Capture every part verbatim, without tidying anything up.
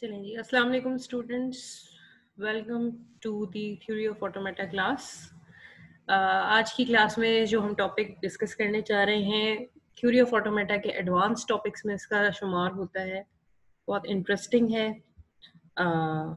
चलें जी। अस्सलाम वालेकुम students, welcome to the theory of automata class. आज की क्लास में जो हम टॉपिक डिस्कस करने चाह रहे हैं, थ्योरी ऑफ ऑटोमेटा के एडवांस टॉपिक्स में इसका शुमार होता है। बहुत इंटरेस्टिंग है, uh,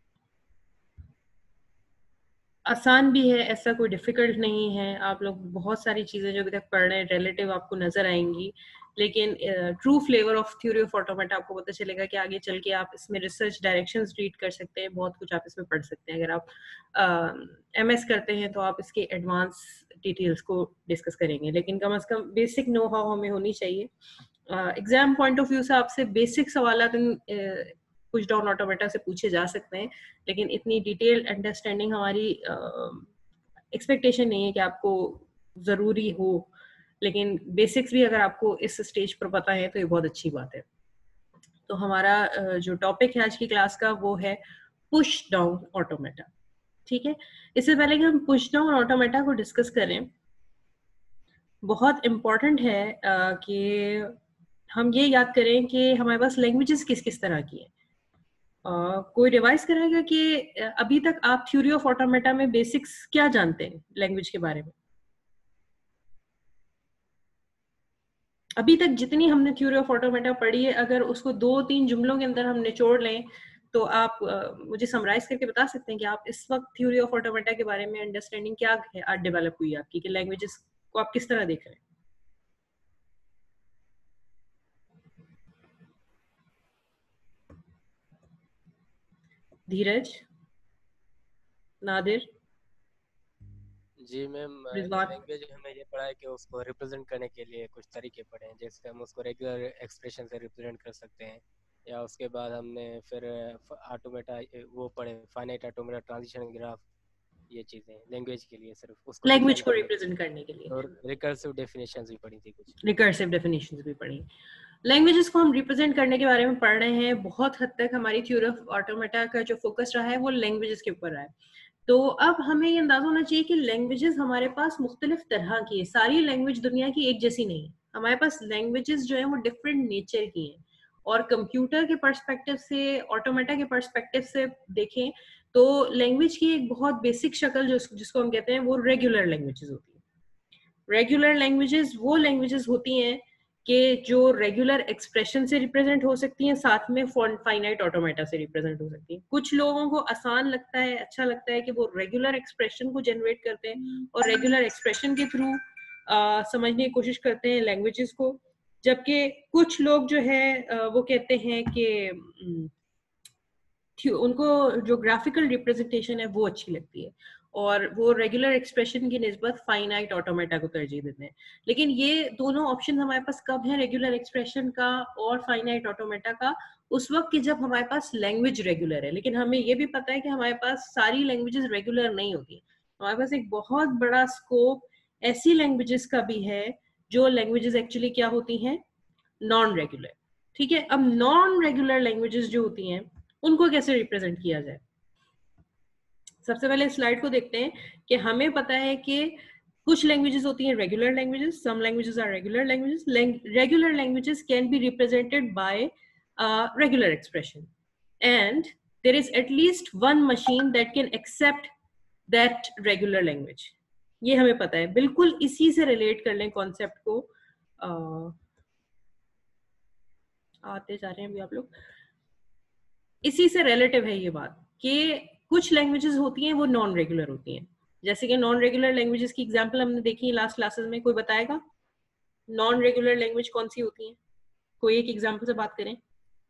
आसान भी है, ऐसा कोई डिफ़िकल्ट नहीं है। आप लोग बहुत सारी चीज़ें जो अभी तक पढ़ रहे हैं रिलेटिव आपको नज़र आएंगी, लेकिन true flavour of theory of automata आपको पता चलेगा कि आगे चल के आप इसमें रिसर्च डायरेक्शंस रीड कर सकते हैं, बहुत कुछ आप इसमें पढ़ सकते हैं। अगर आप एम एस करते हैं तो आप इसके एडवांस डिटेल्स को डिस्कस करेंगे, लेकिन कम अज़ कम बेसिक नो हाउ हमें होनी चाहिए। एग्जाम पॉइंट ऑफ व्यू से आपसे बेसिक सवाल पुश डाउन ऑटोमेटा से पूछे जा सकते हैं, लेकिन इतनी डिटेल्ड अंडरस्टैंडिंग हमारी एक्सपेक्टेशन uh, नहीं है कि आपको ज़रूरी हो, लेकिन बेसिक्स भी अगर आपको इस स्टेज पर पता है तो ये बहुत अच्छी बात है। तो हमारा uh, जो टॉपिक है आज की क्लास का वो है पुश डाउन ऑटोमेटा। ठीक है, इससे पहले कि हम पुश डाउन ऑटोमेटा को डिस्कस करें, बहुत इम्पॉर्टेंट है uh, कि हम ये याद करें कि हमारे पास लैंग्वेजेस किस किस तरह की हैं। Uh, कोई रिवाइज कराएगा कि अभी तक आप थ्योरी ऑफ ऑटोमेटा में बेसिक्स क्या जानते हैं लैंग्वेज के बारे में? अभी तक जितनी हमने थ्योरी ऑफ ऑटोमेटा पढ़ी है, अगर उसको दो तीन जुमलों के अंदर हम निचोड़ लें तो आप uh, मुझे समराइज करके बता सकते हैं कि आप इस वक्त थ्योरी ऑफ ऑटोमेटा के बारे में अंडरस्टैंडिंग क्या है आज डेवलप हुई है आपकी, कि लैंग्वेजेस को आप किस तरह देख रहे हैं? धीरज, नादिर जी मैम, लैंग्वेज हमें ये पढ़ा है कि उसको रिप्रेजेंट करने के लिए कुछ तरीके पढ़े हैं, जैसे हम उसको रेगुलर एक्सप्रेशन से रिप्रेजेंट कर सकते हैं, या उसके बाद हमने फिर ऑटोमेटा वो पढ़े फाइनाइट ऑटोमेटा ट्रांजिशन ग्राफ। ये चीजें लैंग्वेज के लिए सिर्फ उसको लैंग्वेज को रिप्रेजेंट करने के लिए, और रिकर्सिव डेफिनेशंस भी पढ़ी थी, कुछ रिकर्सिव डेफिनेशंस भी पढ़ी। लैंग्वेजेस को हम रिप्रेजेंट करने के बारे में पढ़ रहे हैं। बहुत हद तक हमारी थ्योरी ऑफ ऑटोमेटा का जो फोकस रहा है वो लैंग्वेजेस के ऊपर रहा है। तो अब हमें ये अंदाजा होना चाहिए कि लैंग्वेजेस हमारे पास मुख्तलिफ तरह की है। सारी लैंग्वेज दुनिया की एक जैसी नहीं है। हमारे पास लैंग्वेजेस जो है वो डिफरेंट नेचर की हैं, और कंप्यूटर के पर्सपेक्टिव से, ऑटोमेटा के पर्सपेक्टिव से देखें तो लैंग्वेज की एक बहुत बेसिक शक्ल जो जिसको हम कहते हैं वो रेगुलर लैंग्वेजेस होती है। रेगुलर लैंग्वेजेस वो लैंग्वेजेस होती हैं कि जो रेगुलर एक्सप्रेशन से रिप्रेजेंट हो सकती हैं, साथ में फाइनाइट ऑटोमेटा से रिप्रेजेंट हो सकती हैं। कुछ लोगों को आसान लगता है, अच्छा लगता है कि वो रेगुलर एक्सप्रेशन को जनरेट करते हैं और रेगुलर एक्सप्रेशन के थ्रू समझने की कोशिश करते हैं लैंग्वेजेस को, जबकि कुछ लोग जो है आ, वो कहते हैं कि उनको जो ग्राफिकल रिप्रेजेंटेशन है वो अच्छी लगती है, और वो रेगुलर एक्सप्रेशन की निस्बत फाइनाइट ऑटोमेटा को तरजीह देते हैं। लेकिन ये दोनों ऑप्शन हमारे पास कब है, रेगुलर एक्सप्रेशन का और फाइनाइट ऑटोमेटा का? उस वक्त कि जब हमारे पास लैंग्वेज रेगुलर है। लेकिन हमें ये भी पता है कि हमारे पास सारी लैंग्वेजेस रेगुलर नहीं होती। हमारे पास एक बहुत बड़ा स्कोप ऐसी लैंग्वेजेस का भी है जो लैंग्वेजेस एक्चुअली क्या होती हैं, नॉन रेगुलर। ठीक है, अब नॉन रेगुलर लैंग्वेजेस जो होती हैं उनको कैसे रिप्रेजेंट किया जाए? सबसे पहले स्लाइड को देखते हैं कि हमें पता है कि कुछ लैंग्वेजेस होती हैं regular languages, some languages are regular languages. Regular languages can be represented by regular expression, and there is at least one machine that can accept that regular language. ये हमें पता है। बिल्कुल इसी से रिलेट कर लें कॉन्सेप्ट को, uh, आते जा रहे हैं अभी आप लोग। इसी से रिलेटिव है ये बात कि कुछ लैंग्वेजेस होती हैं वो नॉन रेगुलर होती हैं। जैसे कि नॉन रेगुलर लैंग्वेजेस की एग्जांपल हमने देखी है लास्ट क्लासेस में। कोई बताएगा नॉन रेगुलर लैंग्वेज कौन सी होती है? कोई एक एग्जांपल से बात करें।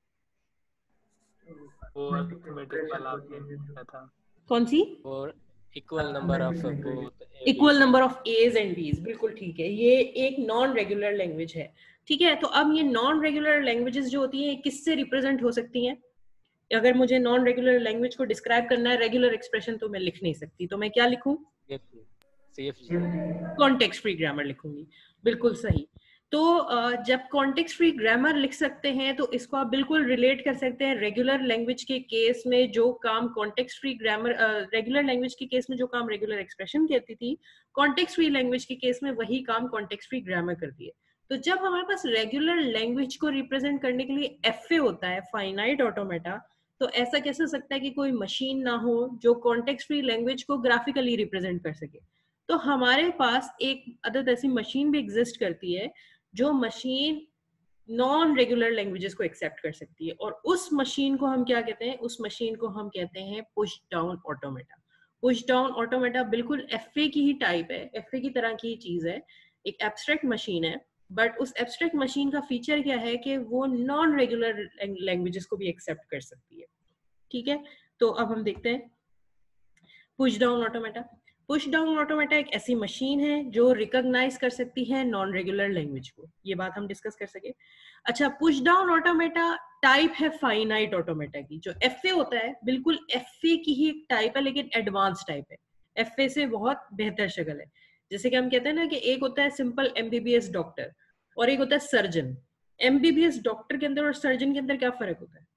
वो अरिथमेटिक वाला आपने बताया था। कौन सी? और equal number of both equal number of a's and b's. बिल्कुल ठीक है, ये एक नॉन रेगुलर लैंग्वेज है। ठीक है, तो अब ये नॉन रेगुलर लैंग्वेजेस जो होती हैं किससे रिप्रेजेंट हो सकती हैं? अगर मुझे नॉन रेगुलर लैंग्वेज को डिस्क्राइब करना है रेगुलर एक्सप्रेशन तो मैं लिख नहीं सकती, तो मैं क्या लिखूं? कॉन्टेक्स्ट फ्री ग्रामर लिखूंगी। बिल्कुल सही। तो जब कॉन्टेक्स्ट फ्री ग्रामर लिख सकते हैं तो इसको आप बिल्कुल रिलेट कर सकते हैं रेगुलर लैंग्वेज के केस में जो काम context free grammar, regular language के केस में जो काम रेगुलर एक्सप्रेशन कहती थी, कॉन्टेक्स्ट फ्री लैंग्वेज के केस में वही काम कॉन्टेक्स्ट फ्री ग्रामर करती है। तो जब हमारे पास रेगुलर लैंग्वेज को रिप्रेजेंट करने के लिए एफ ए होता है, फाइनाइट ऑटोमेटा, तो ऐसा कैसे हो सकता है कि कोई मशीन ना हो जो कॉन्टेक्स्ट फ्री लैंग्वेज को ग्राफिकली रिप्रेजेंट कर सके? तो हमारे पास एक अदद ऐसी मशीन भी एग्जिस्ट करती है जो मशीन नॉन रेगुलर लैंग्वेजेस को एक्सेप्ट कर सकती है, और उस मशीन को हम क्या कहते हैं? उस मशीन को हम कहते हैं push down automata. Push down automata बिल्कुल एफए की ही टाइप है, एफए की तरह की ही चीज है, एक एब्स्ट्रैक्ट मशीन है, बट उस एब्स्ट्रैक्ट मशीन का फीचर क्या है कि वो नॉन रेगुलर लैंग्वेजेस को भी एक्सेप्ट कर सकती है। ठीक है, तो अब हम देखते हैं push down automata. Push down automata एक ऐसी मशीन है जो रिकॉग्नाइज कर सकती है नॉन रेगुलर लैंग्वेज को, ये बात हम डिस्कस कर सके। अच्छा, पुश डाउन ऑटोमेटा टाइप है फाइनाइट ऑटोमेटा की। जो एफए होता है बिल्कुल एफए की ही एक टाइप है, लेकिन एडवांस टाइप है, एफए से बहुत बेहतर शक्ल है। जैसे कि हम कहते हैं ना कि एक होता है सिंपल एमबीबीएस डॉक्टर और एक होता है सर्जन। एमबीबीएस डॉक्टर के अंदर और सर्जन के अंदर क्या फर्क होता है?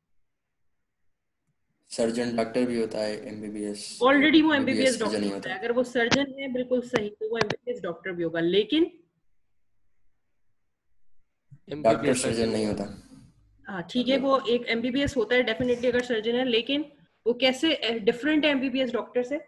सर्जन डॉक्टर भी होता है, एमबीबीएस ऑलरेडी वो एमबीबीएस डॉक्टर होता, होता है। अगर वो सर्जन है बिल्कुल सही, तो वो एमबीबीएस डॉक्टर भी होगा, लेकिन डॉक्टर सर्जन नहीं होता। हाँ ठीक है, वो एक एमबीबीएस होता है डेफिनेटली अगर सर्जन है, लेकिन वो कैसे डिफरेंट है एमबीबीएस डॉक्टर से?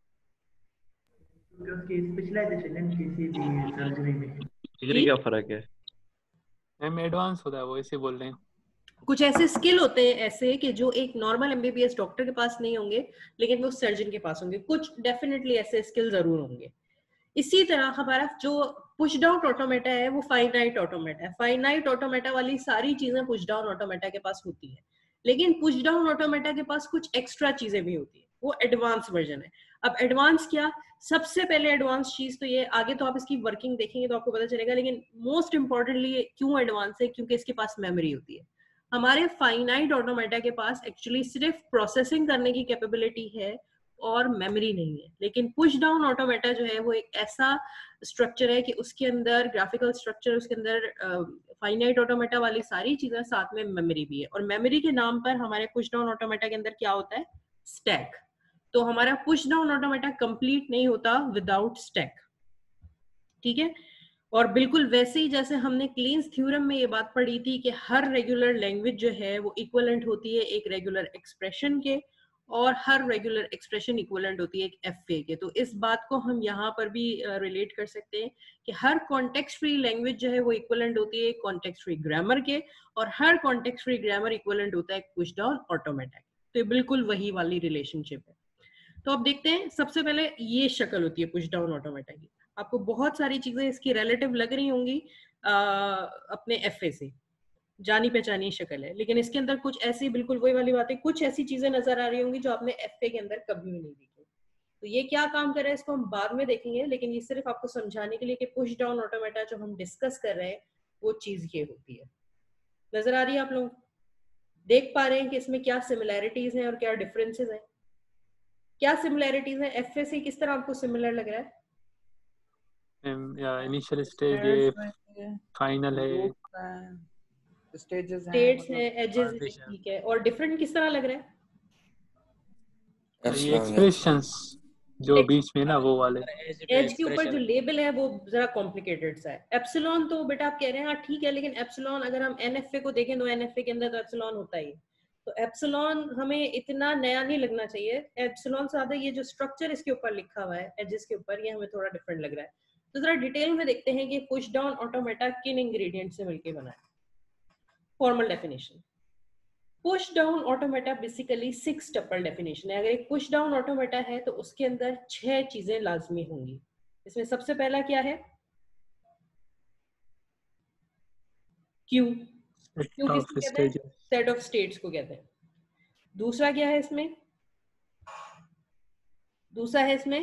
उसकी स्पेशलाइजेशन है किसी भी सर्जरी में। डिग्री का फर्क है, मैम एडवांस होता है, वो इसे बोल रहे हैं। कुछ ऐसे स्किल होते हैं ऐसे कि जो एक नॉर्मल एमबीबीएस डॉक्टर के पास नहीं होंगे, लेकिन वो सर्जन के पास होंगे। कुछ डेफिनेटली ऐसे स्किल जरूर होंगे। इसी तरह हमारा जो पुश डाउन ऑटोमेटा है वो फाइनाइट ऑटोमेटा है। फाइनाइट ऑटोमेटा वाली सारी चीजें पुश डाउन ऑटोमेटा के पास होती है, लेकिन पुश डाउन ऑटोमेटा के पास कुछ एक्स्ट्रा चीजें भी होती है, वो एडवांस वर्जन है। अब एडवांस क्या? सबसे पहले एडवांस चीज तो ये, आगे तो आप इसकी वर्किंग देखेंगे तो आपको पता चलेगा, लेकिन मोस्ट इंपॉर्टेंटली क्यों एडवांस है? क्योंकि इसके पास मेमोरी होती है। हमारे फाइनाइट ऑटोमेटा के पास एक्चुअली सिर्फ प्रोसेसिंग करने की कैपेबिलिटी है और मेमोरी नहीं है। लेकिन पुश डाउन ऑटोमेटा जो है वो एक ऐसा स्ट्रक्चर है कि उसके अंदर ग्राफिकल स्ट्रक्चर, उसके अंदर फाइनाइट ऑटोमेटा वाली सारी चीजें, साथ में मेमोरी भी है। और मेमोरी के नाम पर हमारे पुश डाउन ऑटोमेटा के अंदर क्या होता है? स्टैक। तो हमारा पुश डाउन ऑटोमेटा कंप्लीट नहीं होता विदाउट स्टैक। ठीक है, और बिल्कुल वैसे ही जैसे हमने क्लीन्स थ्योरम में ये बात पढ़ी थी कि हर रेगुलर लैंग्वेज जो है वो इक्विवेलेंट होती है एक रेगुलर एक्सप्रेशन के, और हर रेगुलर एक्सप्रेशन इक्विवेलेंट होती है एक एफए के। तो इस बात को हम यहाँ पर भी रिलेट uh, कर सकते हैं कि हर कॉन्टेक्स्ट फ्री लैंग्वेज जो है वो इक्विवेलेंट होती है कॉन्टेक्स्ट फ्री ग्रामर के, और हर कॉन्टेक्स्ट फ्री ग्रामर इक्विवेलेंट होता है पुश डाउन ऑटोमेटा के। तो ये बिल्कुल वही वाली रिलेशनशिप है। तो अब देखते हैं, सबसे पहले ये शक्ल होती है पुश डाउन ऑटोमेटा की। आपको बहुत सारी चीजें इसकी रिलेटिव लग रही होंगी आ, अपने एफए से, जानी पहचानी शक्ल है, लेकिन इसके अंदर कुछ ऐसी बिल्कुल वही वाली बातें, कुछ ऐसी चीजें नजर आ रही होंगी जो आपने एफए के अंदर कभी भी नहीं देखी। तो ये क्या काम कर रहा है इसको हम बाद में देखेंगे, लेकिन ये सिर्फ आपको समझाने के लिए कि पुश डाउन ऑटोमेटा जो हम डिस्कस कर रहे हैं वो चीज ये होती है। नजर आ रही है? आप लोग देख पा रहे हैं कि इसमें क्या सिमिलैरिटीज हैं और क्या डिफरेंसेस हैं? क्या सिमिलैरिटीज हैं? एफए से किस तरह आपको सिमिलर लग रहा है? या इनिशियल स्टेज है, फाइनल है, स्टेजेस हैं, स्टेट्स हैं, एजेस हैं, ठीक है। और डिफरेंट किस तरह लग रहा है? ये एक्सप्रेशंस जो बीच में ना वो वाले, एज के ऊपर जो लेबल है वो जरा कॉम्प्लिकेटेड सा है। एप्सिलॉन तो बेटा आप कह रहे हैं हाँ ठीक है, लेकिन एप्सिलॉन अगर हम एनएफए को देखें तो एनएफए के अंदर तो एप्सिलॉन होता ही, तो एप्सिलॉन हमें इतना नया नहीं लगना चाहिए। एप्सिलॉन से ज्यादा ये जो स्ट्रक्चर इसके ऊपर लिखा हुआ है एजेस के ऊपर, ये हमें थोड़ा डिफरेंट लग रहा है। तो जरा डिटेल में देखते हैं कि पुश डाउन ऑटोमेटा किन इंग्रेडिएंट से मिलकर बना है। Formal definition, push down automata basically six tuple definition है। अगर एक पुश डाउन ऑटोमेटा है तो उसके अंदर छह चीजें लाजमी होंगी। इसमें सबसे पहला क्या है? क्यू। क्यू किसको कहते हैं? सेट ऑफ स्टेट्स को कहते हैं। दूसरा क्या है इसमें? दूसरा है इसमें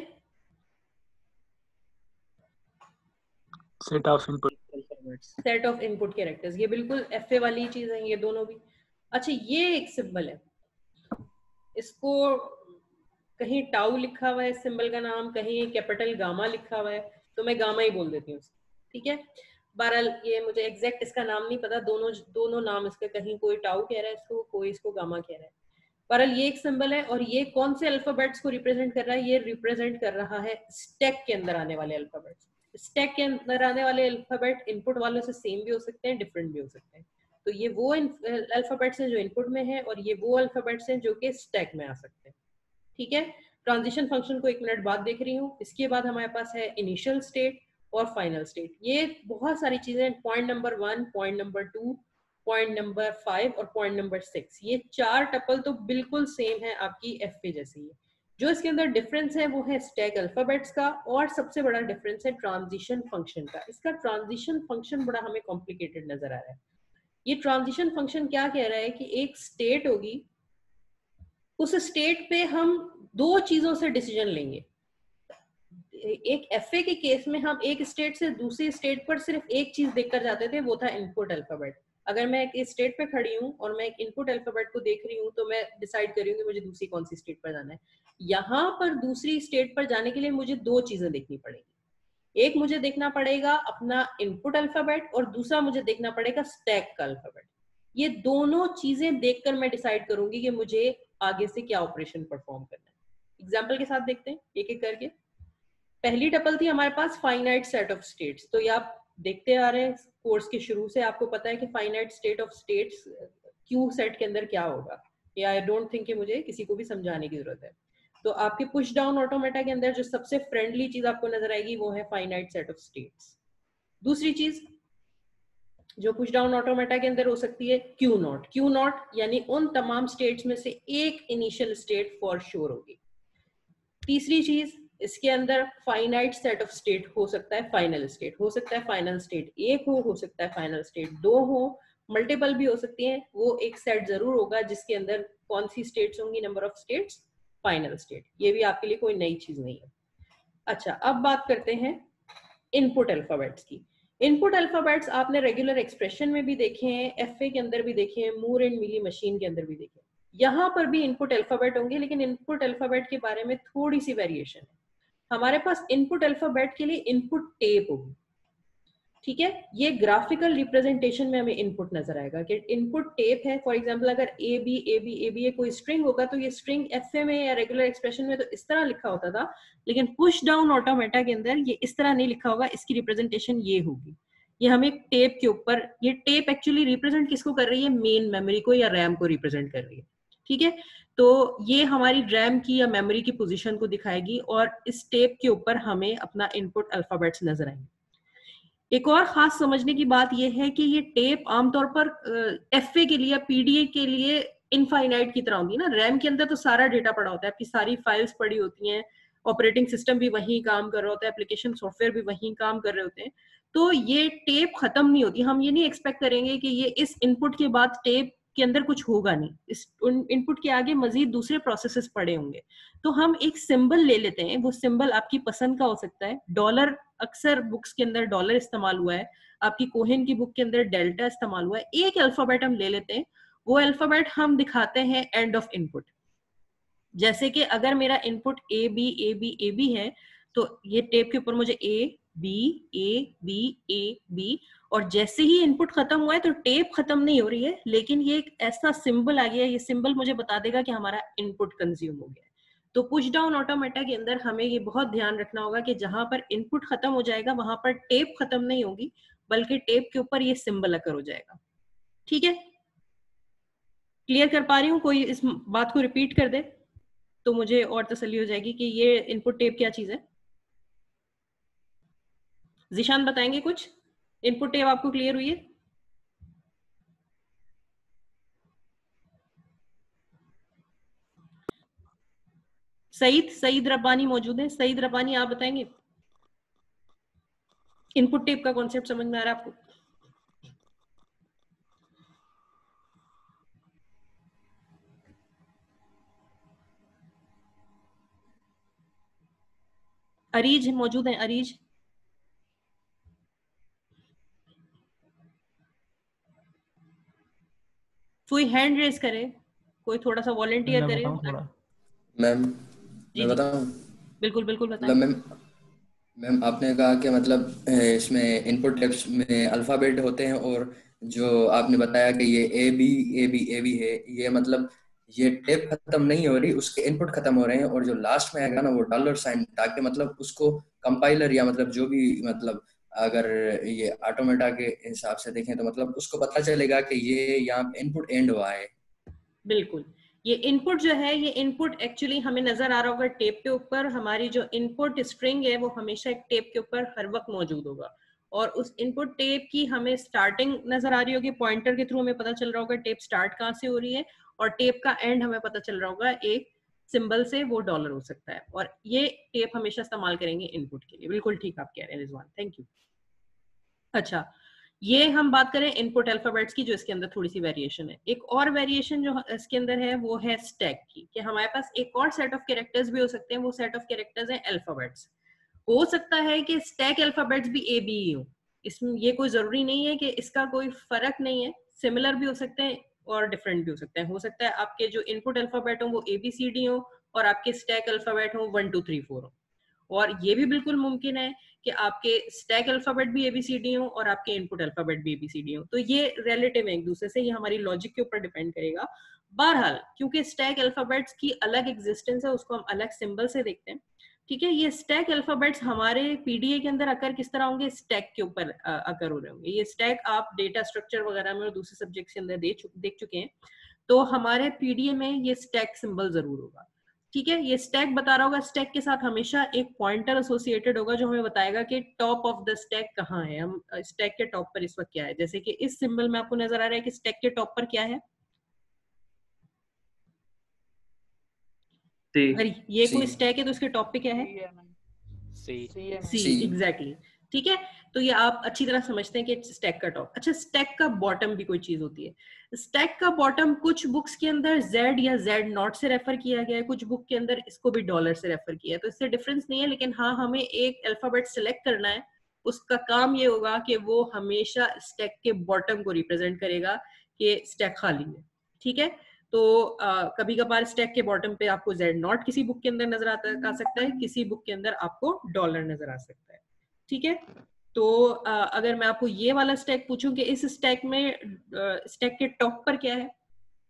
set of input, set of input characters. ये बिल्कुल एफए वाली चीज है ये दोनों भी। अच्छा, ये एक सिंबल है, इसको कहीं टाउ लिखा हुआ है इस सिंबल का नाम, कहीं कैपिटल गामा लिखा हुआ है, तो मैं गामा ही बोल देती हूँ, ठीक है। बहरहाल ये मुझे एग्जैक्ट इसका नाम नहीं पता, दोनों दोनों नाम इसके, कहीं कोई टाउ कह रहा है इसको, कोई इसको गामा कह रहा है। बहरहाल ये एक सिंबल है, और ये कौन से अल्फाबेट्स को रिप्रेजेंट कर रहा है? ये रिप्रेजेंट कर रहा है स्टैक के अंदर आने वाले अल्फाबेट्स। स्टैक के अंदर आने वाले अल्फाबेट इनपुट वालों से सेम भी हो सकते हैं, डिफरेंट भी हो सकते हैं। तो ये वो अल्फाबेट्स हैं जो इनपुट में है और ये वो अल्फाबेट्स हैं जो कि स्टैक में आ सकते हैं। ठीक है, ट्रांजिशन फंक्शन को एक मिनट बाद देख रही हूँ। इसके बाद हमारे पास है इनिशियल स्टेट और फाइनल स्टेट। ये बहुत सारी चीजें, point number one, point number two, point number five और पॉइंट नंबर सिक्स, ये चार टपल तो बिल्कुल सेम है आपकी एफ ए जैसी है। जो इसके अंदर डिफरेंस है वो है स्टैक अल्फाबेट्स का, और सबसे बड़ा डिफरेंस है ट्रांजिशन फंक्शन का। इसका ट्रांजिशन फंक्शन बड़ा हमें कॉम्प्लिकेटेड नजर आ रहा है। ये ट्रांजिशन फंक्शन क्या कह रहा है कि एक स्टेट होगी, उस स्टेट पे हम दो चीजों से डिसीजन लेंगे। एक एफए के केस में हम एक स्टेट से दूसरी स्टेट पर सिर्फ एक चीज देखकर जाते थे, वो था इनपुट अल्फाबेट। अगर मैं एक स्टेट पे खड़ी हूँ और मैं एक इनपुट अल्फाबेट को देख रही हूँ तो मैं डिसाइड कर रही हूँ कि मुझे दूसरी कौन सी स्टेट पर जाना है। यहाँ पर दूसरी स्टेट पर जाने के लिए मुझे दो चीजें देखनी पड़ेगी। एक मुझे देखना पड़ेगा अपना इनपुट अल्फाबेट और दूसरा मुझे देखना पड़ेगा स्टैक का अल्फाबेट। ये दोनों चीजें देखकर मैं डिसाइड करूंगी कि मुझे आगे से क्या ऑपरेशन परफॉर्म करना है। एग्जाम्पल के साथ देखते हैं एक एक करके। पहली टपल थी हमारे पास फाइनाइट सेट ऑफ स्टेट्स। तो ये आप देखते आ रहे हैं कोर्स के शुरू से, आपको पता है कि finite state of states Q set के अंदर क्या होगा। ये आई डोंट थिंक कि मुझे किसी को भी समझाने की जरूरत है। तो आपके पुश डाउन ऑटोमेटा के अंदर जो सबसे फ्रेंडली चीज आपको नजर आएगी वो है फाइनाइट सेट ऑफ स्टेट्स। दूसरी चीज जो पुश डाउन ऑटोमेटा के अंदर हो सकती है क्यू नॉट। क्यू नॉट यानी उन तमाम स्टेट्स में से एक इनिशियल स्टेट फॉर श्योर होगी। तीसरी चीज इसके अंदर फाइनाइट सेट ऑफ स्टेट हो सकता है फाइनल स्टेट, हो सकता है फाइनल स्टेट एक हो, हो सकता है फाइनल स्टेट दो हो, मल्टीपल भी हो सकती है। वो एक सेट जरूर होगा जिसके अंदर कौन सी स्टेट्स होंगी, number of states, final state. ये भी आपके लिए कोई नई चीज नहीं है। अच्छा, अब बात करते हैं इनपुट अल्फाबेट्स की। इनपुट अल्फाबेट्स आपने रेगुलर एक्सप्रेशन में भी देखे हैं, एफए के अंदर भी देखे हैं, मूर एंड मिली मशीन के अंदर भी देखे हैं। यहाँ पर भी इनपुट अल्फाबेट होंगे, लेकिन इनपुट अल्फाबेट के बारे में थोड़ी सी वेरिएशन है। हमारे पास इनपुट अल्फाबेट के लिए इनपुट टेप होगी। ठीक है, ये ग्राफिकल रिप्रेजेंटेशन में हमें इनपुट नजर आएगा कि इनपुट टेप है। फॉर एग्जांपल अगर a b a b a b ये कोई स्ट्रिंग होगा तो ये स्ट्रिंग एफए में या रेगुलर एक्सप्रेशन में तो इस तरह लिखा होता था, लेकिन पुश डाउन ऑटोमेटा के अंदर ये इस तरह नहीं लिखा होगा। इसकी रिप्रेजेंटेशन ये होगी, ये हमें टेप के ऊपर, ये टेप एक्चुअली रिप्रेजेंट किसको कर रही है, मेन मेमोरी को या रैम को रिप्रेजेंट कर रही है। ठीक है, तो ये हमारी रैम की या मेमोरी की पोजीशन को दिखाएगी और इस टेप के ऊपर हमें अपना इनपुट अल्फाबेट्स नजर आएंगे। एक और खास समझने की बात यह है कि ये टेप आमतौर पर एफए के लिए, पीडीए के लिए इनफाइनाइट की तरह होती है ना। रैम के अंदर तो सारा डेटा पड़ा होता है, आपकी सारी फाइल्स पड़ी होती हैं, ऑपरेटिंग सिस्टम भी वहीं काम कर रहा होता है, एप्लीकेशन सॉफ्टवेयर भी वहीं काम कर रहे होते हैं। तो ये टेप खत्म नहीं होती। हम ये नहीं एक्सपेक्ट करेंगे कि ये इस इनपुट के बाद टेप के अंदर कुछ होगा नहीं, इस इनपुट के आगे मजीद दूसरे प्रोसेसेस पड़े होंगे। तो हम एक सिंबल ले लेते हैं, वो सिंबल आपकी पसंद का हो सकता है। डॉलर, अक्सर बुक्स के अंदर डॉलर इस्तेमाल हुआ है, आपकी कोहेन की बुक के अंदर डेल्टा इस्तेमाल हुआ है। एक अल्फाबेट हम ले लेते हैं, वो अल्फाबेट हम दिखाते हैं एंड ऑफ इनपुट। जैसे कि अगर मेरा input a b a b a b है तो ये टेप के ऊपर मुझे a b a b a b, और जैसे ही इनपुट खत्म हुआ है तो टेप खत्म नहीं हो रही है, लेकिन ये एक ऐसा सिंबल आ गया, ये सिंबल मुझे बता देगा कि हमारा इनपुट कंज्यूम हो गया है। तो पुश डाउन ऑटोमेटा के अंदर हमें ये बहुत ध्यान रखना होगा कि जहां पर इनपुट खत्म हो जाएगा वहां पर टेप खत्म नहीं होगी, बल्कि टेप के ऊपर ये सिंबल अकर हो जाएगा। ठीक है, क्लियर कर पा रही हूँ? कोई इस बात को रिपीट कर दे तो मुझे और तसल्ली हो जाएगी कि ये इनपुट टेप क्या चीज है। जिशान बताएंगे कुछ? इनपुट टेप आपको क्लियर हुई है? सईद सईद रब्बानी मौजूद है। सईद रब्बानी, आप बताएंगे इनपुट टेप का कॉन्सेप्ट समझ में आ रहा है आपको? अरीज मौजूद है? अरीज, कोई हैंड रेस करे, कोई थोड़ा सा वॉलंटियर करे। मैम मैं बताऊं? बिल्कुल बिल्कुल बताएं। मैम मैम आपने कहा कि मतलब इसमें इनपुट टेप्स में अल्फाबेट होते हैं, और जो आपने बताया कि ये a b a b a b है, ये मतलब ये टेप खत्म नहीं हो रही, उसके इनपुट खत्म हो रहे हैं, और जो लास्ट में आएगा ना वो डॉलर साइन, ताकि मतलब उसको कंपाइलर या मतलब जो भी मतलब अगर ये ऑटोमेटा के हिसाब से देखें तो मतलब उसको पता चलेगा कि ये यहाँ पे इनपुट एंड हुआ है। बिल्कुल, ये इनपुट जो है, ये इनपुट एक्चुअली हमें नजर आ रहा होगा टेप के ऊपर। हमारी जो इनपुट स्ट्रिंग है वो हमेशा एक टेप के ऊपर हर वक्त मौजूद होगा, और उस इनपुट टेप की हमें स्टार्टिंग नजर आ रही होगी, पॉइंटर के थ्रू हमें पता चल रहा होगा टेप स्टार्ट कहाँ से हो रही है, और टेप का एंड हमें पता चल रहा होगा एक सिंबल से, वो डॉलर हो सकता है। और ये टेप हमेशा इस्तेमाल करेंगे इनपुट के लिए। बिल्कुल ठीक आप कह रहे हैं रिजवान, थैंक यू। अच्छा, ये हम बात करें इनपुट अल्फाबेट्स की, जो इसके अंदर थोड़ी सी वेरिएशन है। एक और वेरिएशन जो इसके अंदर है वो है स्टैक की, कि हमारे पास एक और सेट ऑफ कैरेक्टर्स भी हो सकते हैं। वो सेट ऑफ कैरेक्टर्स हैं अल्फाबेट्स। हो सकता है कि स्टैक अल्फाबेट्स भी ए बी हो, इसमें ये कोई जरूरी नहीं है कि इसका कोई फर्क नहीं है। सिमिलर भी हो सकते हैं और डिफरेंट भी हो सकते हैं। हो सकता है आपके जो इनपुट अल्फाबेट हो वो ए बी सी डी हो, और आपके स्टैक अल्फाबेट हो वन टू थ्री फोर हो। और ये भी बिल्कुल मुमकिन है कि आपके स्टैक अल्फाबेट भी एबीसीडी हो और आपके इनपुट अल्फाबेट भी एबीसीडी हो। तो ये रिलेटिव है एक दूसरे से, ये हमारी लॉजिक के ऊपर डिपेंड करेगा। बहरहाल, क्योंकि स्टैक अल्फाबेट्स की अलग एग्जिस्टेंस है, उसको हम अलग सिंबल से देखते हैं, ठीक है। ये स्टैक अल्फाबेट्स हमारे पीडीए के अंदर अकर किस तरह होंगे, स्टैक के ऊपर अकर हो रहे होंगे। ये स्टैक आप डेटा स्ट्रक्चर वगैरह में और दूसरे सब्जेक्ट के अंदर देख चुके हैं। तो हमारे पीडीए में ये स्टैक सिंबल जरूर होगा, ठीक है। ये स्टैक बता रहा होगा, स्टैक के साथ हमेशा एक पॉइंटर एसोसिएटेड होगा जो हमें बताएगा कि टॉप ऑफ द स्टैक कहाँ है, हम स्टैक के टॉप पर इस वक्त क्या है। जैसे कि इस सिंबल में आपको नजर आ रहा है कि स्टैक के टॉप पर क्या है, अगर ये कोई स्टैक है तो इसके टॉप पे क्या है, सी, सी एग्जैक्टली, ठीक है। तो ये आप अच्छी तरह समझते हैं कि स्टैक का टॉप। अच्छा, स्टैक का बॉटम भी कोई चीज होती है। स्टैक का बॉटम कुछ बुक्स के अंदर जेड या जेड नॉट से रेफर किया गया है, कुछ बुक के अंदर इसको भी डॉलर से रेफर किया है। तो इससे डिफरेंस नहीं है, लेकिन हाँ हमें एक अल्फाबेट सिलेक्ट करना है, उसका काम ये होगा कि वो हमेशा स्टैक के बॉटम को रिप्रेजेंट करेगा कि स्टैक खाली है, ठीक है। तो uh, कभी कभार स्टैक के बॉटम पे आपको जेड नॉट किसी बुक के अंदर नजर आता आ सकता है, किसी बुक के अंदर आपको डॉलर नजर आ सकता है, ठीक है। तो uh, अगर मैं आपको ये वाला स्टैक पूछूं कि इस स्टैक में uh, स्टैक के टॉप पर क्या है,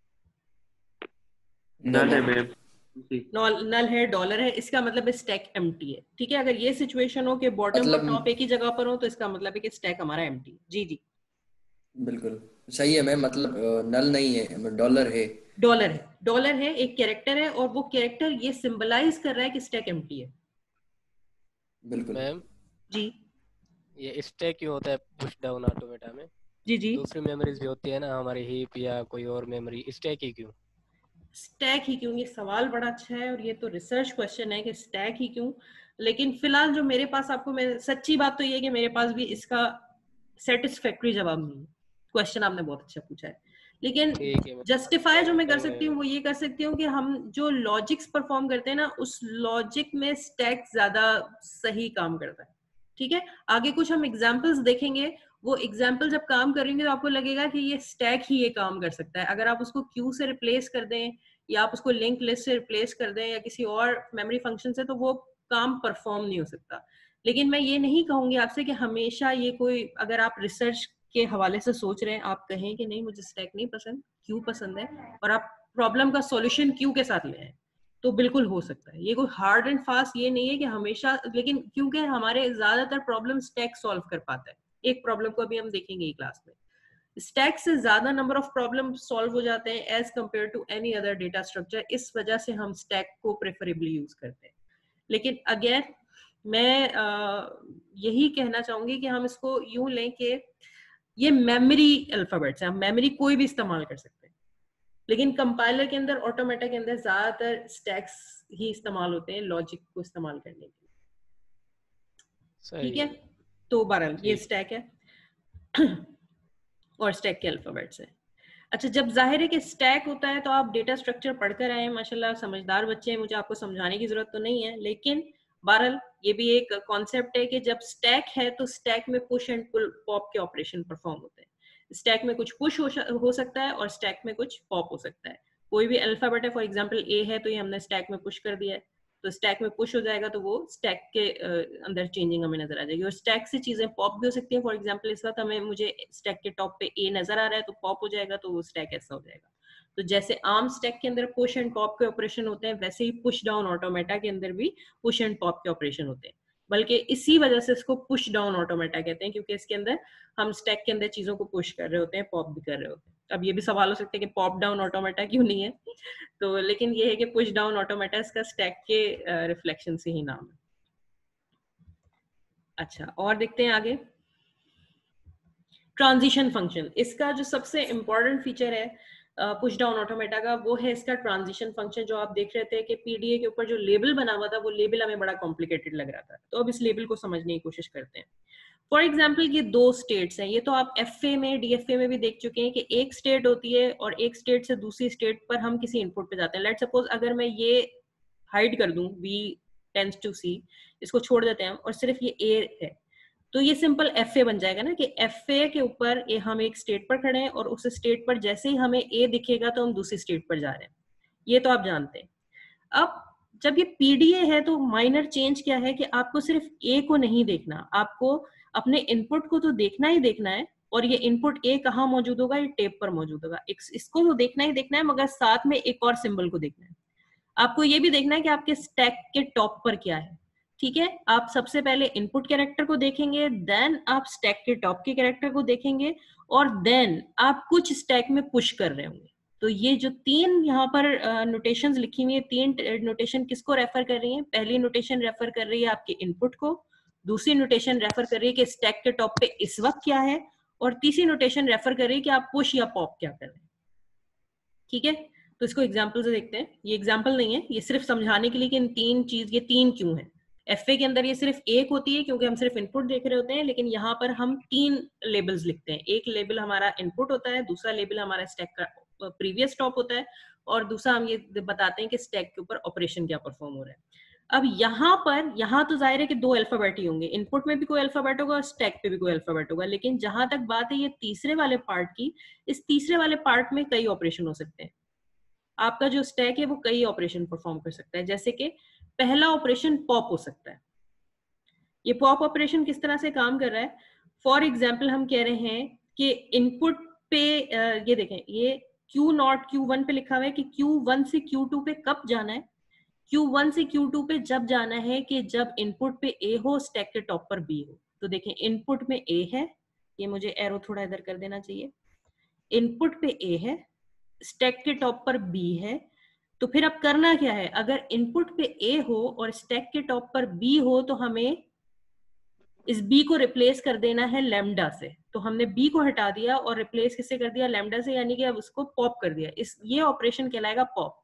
नल है मैम, नल है, डॉलर है, इसका मतलब स्टैक एम्प्टी है, ठीक है। अगर ये सिचुएशन हो कि बॉटम मतलब, और टॉप एक ही जगह पर हो, तो इसका मतलब है कि स्टैक हमारा एम्प्टी है। जी जी बिल्कुल सही है मैम, मतलब नल नहीं है, डॉलर है। डॉलर है, डॉलर है, एक कैरेक्टर है, और वो कैरेक्टर ये सिंबलाइज कर रहा है कि स्टैक एम्प्टी है। बिल्कुल मैम जी, ये स्टैक क्यों होता है पुश डाउन ऑटोमेटा में? जी जी दूसरी मेमोरीज भी होती है ना हमारी, हीप या कोई और मेमोरी, स्टैक ही क्यों? स्टैक ही क्यों, ये सवाल बड़ा अच्छा है और ये तो रिसर्च क्वेश्चन है कि स्टैक ही क्यों। लेकिन फिलहाल जो मेरे पास आपको, मैं सच्ची बात तो ये है कि मेरे पास भी इसका सेटिस्फैक्टरी जवाब नहीं है। क्वेश्चन आपने बहुत अच्छा पूछा है, लेकिन जस्टिफाई जो मैं कर सकती हूँ वो ये कर सकती हूँ कि हम जो लॉजिक्स परफॉर्म करते हैं ना, उस लॉजिक में स्टैक ज्यादा सही काम करता है, ठीक है। आगे कुछ हम एग्जाम्पल्स देखेंगे, वो एग्जाम्पल जब काम करेंगे तो आपको लगेगा कि ये स्टैक ही ये काम कर सकता है। अगर आप उसको क्यू से रिप्लेस कर दें, या आप उसको लिंक लिस्ट से रिप्लेस कर दें, या किसी और मेमोरी फंक्शन से, तो वो काम परफॉर्म नहीं हो सकता। लेकिन मैं ये नहीं कहूंगी आपसे कि हमेशा ये कोई, अगर आप रिसर्च के हवाले से सोच रहे हैं, आप कहें कि नहीं मुझे स्टैक नहीं पसंद, क्यू पसंद है, और आप प्रॉब्लम का सॉल्यूशन क्यू के साथ ले आए, तो बिल्कुल हो सकता है। ये कोई हार्ड एंड फास्ट ये नहीं है कि हमेशा, लेकिन क्योंकि हमारे ज्यादातर प्रॉब्लम स्टैक सॉल्व कर पाता है। एक प्रॉब्लम को अभी हम देखेंगे क्लास में, स्टैक से ज्यादा नंबर ऑफ प्रॉब्लम सॉल्व हो जाते हैं as compared to any other data structure. इस वजह से हम स्टैक को प्रेफरेबली यूज करते हैं। लेकिन अगेन मैं आ, यही कहना चाहूंगी कि हम इसको यूं लें कि ये मेमोरी अल्फाबेट्स हैं, हम मेमोरी कोई भी इस्तेमाल कर सकते हैं, लेकिन कंपाइलर के अंदर, ऑटोमेटा के अंदर ज्यादातर स्टैक्स ही इस्तेमाल होते हैं लॉजिक को इस्तेमाल करने के लिए, ठीक है। तो बहरहाल ये स्टैक है और स्टैक के अल्फाबेट्स है। अच्छा, जब जाहिर है कि स्टैक होता है तो आप डेटा स्ट्रक्चर पढ़कर आए, माशाल्लाह समझदार बच्चे हैं, मुझे आपको समझाने की जरूरत तो नहीं है। लेकिन बहरहाल ये भी एक कॉन्सेप्ट है कि जब स्टैक है तो स्टैक में पुश एंड पुल पॉप के ऑपरेशन परफॉर्म होते हैं। स्टैक में कुछ पुश हो, हो सकता है और स्टैक में कुछ पॉप हो सकता है। कोई भी अल्फाबेट है, फॉर एग्जाम्पल ए है, तो ये हमने स्टैक में पुश कर दिया है, तो स्टैक में पुश हो जाएगा, तो वो स्टैक के अंदर चेंजिंग हमें नजर आ जाएगी। और स्टैक से चीजें पॉप भी हो सकती है। फॉर एग्जांपल इस वक्त हमें मुझे स्टैक के टॉप पे ए नजर आ रहा है, तो पॉप हो जाएगा, तो वो स्टैक ऐसा हो जाएगा। तो जैसे आम स्टैक के अंदर पुश एंड पॉप के ऑपरेशन होते हैं, वैसे ही पुश डाउन ऑटोमेटा के अंदर भी पुश एंड पॉप के ऑपरेशन होते हैं। बल्कि इसी वजह से इसको पुश डाउन ऑटोमेटा कहते हैं, क्योंकि इसके अंदर हम स्टैक के अंदर चीजों को पुश कर रहे होते हैं, पॉप भी कर रहे होते हैं। अब ये भी सवाल हो सकते हैं कि पॉप डाउन ऑटोमेटा क्यों नहीं है, तो लेकिन ये है कि पुश डाउन ऑटोमेटा इसका स्टैक के रिफ्लेक्शन से ही नाम है। अच्छा, और देखते हैं आगे ट्रांजिशन फंक्शन। इसका जो सबसे इंपॉर्टेंट फीचर है पुश डाउन ऑटोमेटा का, वो है इसका ट्रांजिशन फंक्शन। जो आप देख रहे थे कि पीडीए के ऊपर जो लेबल बना हुआ था, वो लेबल हमें बड़ा कॉम्प्लिकेटेड लग रहा था, तो अब इस लेबल को समझने की कोशिश करते हैं। फॉर एग्जाम्पल ये दो स्टेट्स हैं, ये तो आप एफए में डीएफए में भी देख चुके हैं कि एक स्टेट होती है और एक स्टेट से दूसरी स्टेट पर हम किसी इनपुट पे जाते हैं। लेट्स सपोज अगर मैं ये हाइड कर दूं वी टेंड्स टू सी, इसको छोड़ देते हैं और सिर्फ ये ए है, तो ये सिंपल एफ ए बन जाएगा ना, कि एफ ए के ऊपर ये हम एक स्टेट पर खड़े हैं और उस स्टेट पर जैसे ही हमें ए दिखेगा तो हम दूसरी स्टेट पर जा रहे हैं, ये तो आप जानते हैं। अब जब ये पीडीए है तो माइनर चेंज क्या है कि आपको सिर्फ ए को नहीं देखना, आपको अपने इनपुट को तो देखना ही देखना है, और ये इनपुट ए कहाँ मौजूद होगा, ये टेप पर मौजूद होगा, इसको तो देखना ही देखना है, मगर साथ में एक और सिंबल को देखना है। आपको ये भी देखना है कि आपके स्टैक के टॉप पर क्या है, ठीक है। आप सबसे पहले इनपुट कैरेक्टर को देखेंगे, देन आप स्टैक के टॉप के कैरेक्टर को देखेंगे, और देन आप कुछ स्टैक में पुश कर रहे होंगे। तो ये जो तीन यहाँ पर नोटेशंस लिखी हुई है, तीन नोटेशन किसको रेफर कर रही है? पहली नोटेशन रेफर कर रही है आपके इनपुट को, दूसरी नोटेशन रेफर कर रही है कि स्टैक के टॉप पे इस वक्त क्या है, और तीसरी नोटेशन रेफर कर रही है कि आप पुश या पॉप क्या कर रहे हैं, ठीक है। तो इसको एग्जाम्पल से देखते हैं। ये एग्जाम्पल नहीं है, ये सिर्फ समझाने के लिए कि इन तीन चीज, ये तीन क्यों है। एफए के अंदर ये सिर्फ एक होती है क्योंकि हम सिर्फ इनपुट देख रहे होते हैं, लेकिन यहाँ पर हम तीन लेबल्स लिखते हैं। एक लेबल हमारा इनपुट होता है, दूसरा लेबल हमारा स्टैक का प्रीवियस टॉप होता है, और दूसरा हम ये बताते हैं कि स्टैक के ऊपर ऑपरेशन क्या परफॉर्म हो रहा है। अब यहाँ पर, यहाँ तो जाहिर है कि दो अल्फाबेट ही होंगे, इनपुट में भी कोई अल्फाबेट होगा और स्टैक पे भी कोई अल्फाबेट होगा, लेकिन जहां तक बात है ये तीसरे वाले पार्ट की, इस तीसरे वाले पार्ट में कई ऑपरेशन हो सकते हैं। आपका जो स्टैक है वो कई ऑपरेशन परफॉर्म कर सकता है, जैसे कि पहला ऑपरेशन पॉप हो सकता है। ये पॉप ऑपरेशन किस तरह से काम कर रहा है? फॉर एग्जाम्पल हम कह रहे हैं कि इनपुट पे ये देखें, ये Q नॉट Q वन पे लिखा हुआ है कि Q वन से Q टू पे कब जाना है। Q वन से Q टू पे जब जाना है कि जब इनपुट पे A हो, स्टैक के टॉप पर B हो। तो देखें इनपुट में A है, ये मुझे एरो थोड़ा इधर कर देना चाहिए, इनपुट पे A है, स्टैक के टॉप पर B है। तो फिर अब करना क्या है? अगर इनपुट पे A हो और स्टैक के टॉप पर B हो, तो हमें इस B को रिप्लेस कर देना है लैम्डा से। तो हमने B को हटा दिया और रिप्लेस किससे कर दिया? लैम्डा से, यानी कि अब उसको पॉप कर दिया। इस ये ऑपरेशन कहलाएगा पॉप।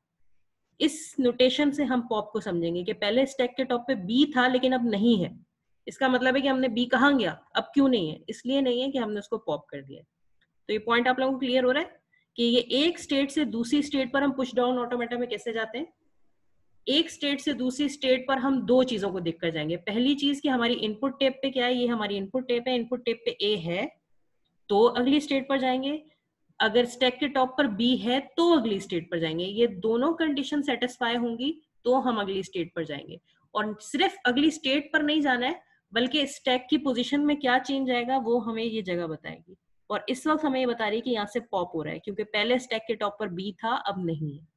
इस नोटेशन से हम पॉप को समझेंगे कि पहले स्टैक के टॉप पे B था लेकिन अब नहीं है। इसका मतलब है कि हमने B कहाँ गया, अब क्यों नहीं है? इसलिए नहीं है कि हमने उसको पॉप कर दिया। तो ये पॉइंट आप लोगों को क्लियर हो रहा है कि ये एक स्टेट से दूसरी स्टेट पर हम पुश डाउन ऑटोमेटा में कैसे जाते हैं। एक स्टेट से दूसरी स्टेट पर हम दो चीजों को देखकर जाएंगे। पहली चीज कि हमारी इनपुट टेप पे क्या है, ये हमारी इनपुट टेप है, इनपुट टेप पे A है तो अगली स्टेट पर जाएंगे, अगर स्टैक के टॉप पर B है तो अगली स्टेट पर जाएंगे। ये दोनों कंडीशन सेटिस्फाई होंगी तो हम अगली स्टेट पर जाएंगे। और सिर्फ अगली स्टेट पर नहीं जाना है, बल्कि स्टैक की पोजीशन में क्या चेंज आएगा वो हमें ये जगह बताएगी। और इस वक्त हमें ये बता रही है कि यहाँ से पॉप हो रहा है, क्योंकि पहले स्टैक के टॉप पर B था, अब नहीं है।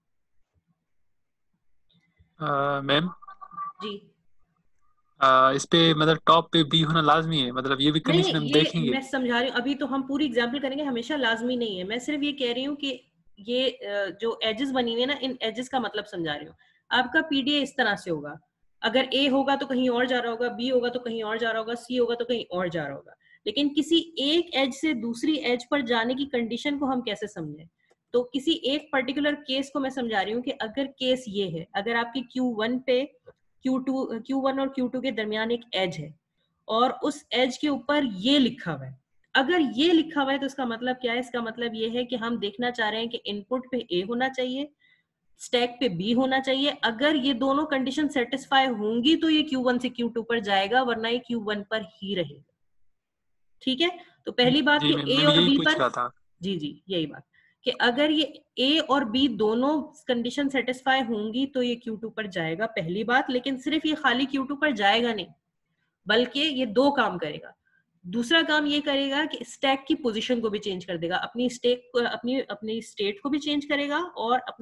मैम जी, uh, इस पे मतलब टॉप पे बी होना लाजमी है, मतलब ये भी कंडीशन हम देखेंगे। मैं समझा रही हूँ, अभी तो हम पूरी एग्जांपल करेंगे, हमेशा लाजमी नहीं है। मैं सिर्फ ये कह रही हूँ कि ये जो एजेस बनी हुई है ना, इन एजेस का मतलब समझा रही हूँ। आपका पीडीए इस तरह से होगा, अगर ए होगा तो कहीं और जा रहा होगा, बी होगा तो कहीं और जा रहा होगा, सी होगा तो कहीं और जा रहा होगा। लेकिन किसी एक एज से दूसरी एज पर जाने की कंडीशन को हम कैसे समझें? तो किसी एक पर्टिकुलर केस को मैं समझा रही हूँ कि अगर केस ये है, अगर आपकी क्यू वन पे क्यू टू क्यू वन और क्यू टू के दरमियान एक एज है और उस एज के ऊपर ये लिखा हुआ है, अगर ये लिखा हुआ है तो इसका मतलब क्या है? इसका मतलब ये है कि हम देखना चाह रहे हैं कि इनपुट पे A होना चाहिए, स्टैक पे B होना चाहिए। अगर ये दोनों कंडीशन सेटिस्फाई होंगी तो ये क्यू वन से क्यू टू पर जाएगा, वरना ये क्यू वन पर ही रहेगा। ठीक है, तो पहली बात कि A और B पर, जी जी यही बात कि अगर ये A और B दोनों कंडीशन सेटिस्फाई होंगी तो ये क्यू टू पर जाएगा, पहली बात। लेकिन सिर्फ ये खाली क्यू टू पर जाएगा नहीं, बल्कि ये दो काम करेगा। दूसरा काम ये करेगा कि स्टैक की पोजीशन को भी चेंज कर देगा, अपनी स्टेक अपनी अपनी स्टेट को भी चेंज करेगा और अपने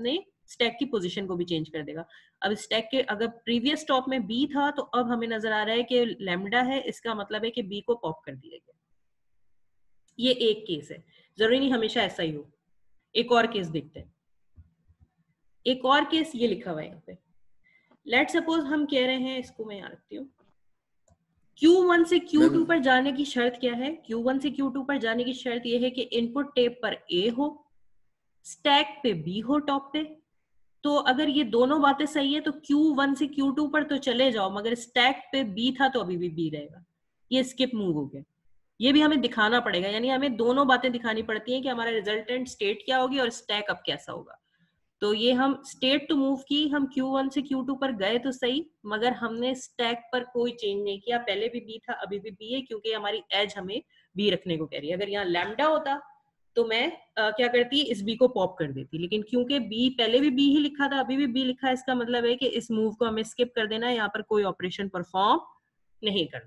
स्टैक की पोजीशन को भी चेंज कर देगा। अब स्टैक के अगर प्रीवियस टॉप में बी था तो अब हमें नजर आ रहा है कि लैम्डा है, इसका मतलब है कि बी को पॉप कर दिया गया। ये एक केस है, जरूरी नहीं हमेशा ऐसा ही हो। एक और केस देखते हैं। एक और केस ये लिखा हुआ है यहाँ पे। लेट सपोज हम कह रहे हैं, इसको मैं यहाँ रखती हूँ, क्यू वन से क्यू टू पर जाने की शर्त क्या है? क्यू वन से क्यू टू पर जाने की शर्त यह है कि इनपुट टेप पर ए हो, स्टैक पे बी हो टॉप पे। तो अगर ये दोनों बातें सही है तो क्यू वन से क्यू टू पर तो चले जाओ, मगर स्टैक पे बी था तो अभी भी बी रहेगा। ये स्किप मूव हो गया। ये भी हमें दिखाना पड़ेगा, यानी हमें दोनों बातें दिखानी पड़ती हैं कि हमारा रिजल्टेंट स्टेट क्या होगी और स्टैक अब कैसा होगा। तो ये हम स्टेट टू मूव की, हम क्यू वन से क्यू टू पर गए तो सही, मगर हमने स्टैक पर कोई चेंज नहीं किया। पहले भी बी था, अभी भी बी है, क्योंकि हमारी एज हमें बी रखने को कह रही है। अगर यहाँ लैम्डा होता तो मैं आ, क्या करती, इस बी को पॉप कर देती, लेकिन क्योंकि बी पहले भी बी ही लिखा था, अभी भी बी लिखा है, इसका मतलब है कि इस मूव को हमें स्किप कर देना है, यहाँ पर कोई ऑपरेशन परफॉर्म नहीं करना।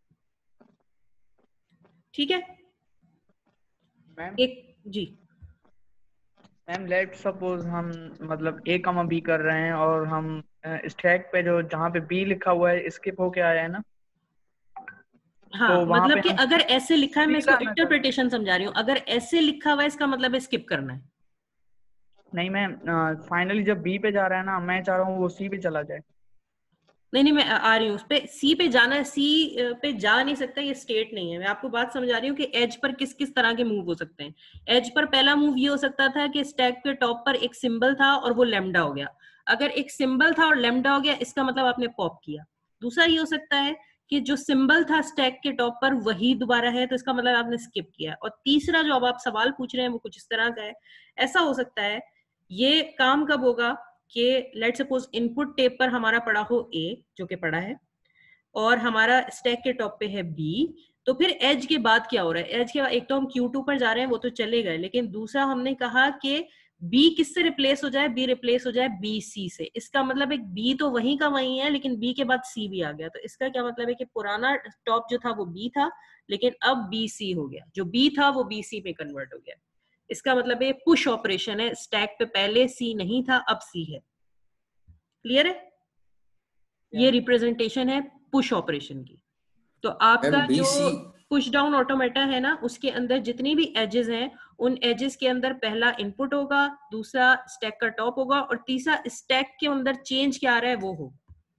ठीक है मैम? एक जी मैम लेट सपोज हम मतलब ए कमा बी कर रहे हैं और हम स्टैक पे जो जहाँ पे बी लिखा हुआ है स्किप होके आया है ना, हाँ, तो मतलब कि अगर ऐसे लिखा है, मैं इसको इंटरप्रिटेशन समझा रही हूँ, अगर ऐसे लिखा हुआ है इसका मतलब है स्किप करना है। नहीं मैम, फाइनली जब बी पे जा रहा है ना, मैं चाह रहा हूँ वो सी पे चला जाए। नहीं नहीं मैं आ रही हूँ उस पे। सी पे जाना है, सी पे जा नहीं सकता, ये स्टेट नहीं है। मैं आपको बात समझा रही हूँ कि एज पर किस किस तरह के मूव हो सकते हैं। एज पर पहला मूव ये हो सकता था कि स्टैक के टॉप पर एक सिंबल था और वो लैम्डा हो गया। अगर एक सिंबल था और लैम्डा हो गया, इसका मतलब आपने पॉप किया। दूसरा ये हो सकता है कि जो सिंबल था स्टैक के टॉप पर वही दोबारा है, तो इसका मतलब आपने स्किप किया। और तीसरा जो अब आप सवाल पूछ रहे हैं वो कुछ इस तरह का है। ऐसा हो सकता है, ये काम कब होगा कि लेट सपोज इनपुट टेप पर हमारा पड़ा हो ए, जो कि पड़ा है, और हमारा स्टैक के टॉप पे है बी। तो फिर एज के बाद क्या हो रहा है? एज के बाद एक तो हम क्यू टू पर जा रहे हैं, वो तो चले गए, लेकिन दूसरा हमने कहा कि बी किससे रिप्लेस हो जाए? बी रिप्लेस हो जाए बी सी से। इसका मतलब एक बी तो वहीं का वहीं है, लेकिन बी के बाद सी भी आ गया। तो इसका क्या मतलब है कि पुराना टॉप जो था वो बी था, लेकिन अब बी सी हो गया। जो बी था वो बी सी में कन्वर्ट हो गया। इसका मतलब ये पुश ऑपरेशन है। स्टैक पे पहले सी नहीं था, अब सी है। क्लियर है? ये रिप्रेजेंटेशन है पुश ऑपरेशन की। तो आपका जो पुश डाउन ऑटोमेटा है ना, उसके अंदर जितनी भी एजेस हैं, उन एजेस के अंदर पहला इनपुट होगा, दूसरा स्टैक का टॉप होगा, और तीसरा स्टैक के अंदर चेंज क्या आ रहा है वो हो।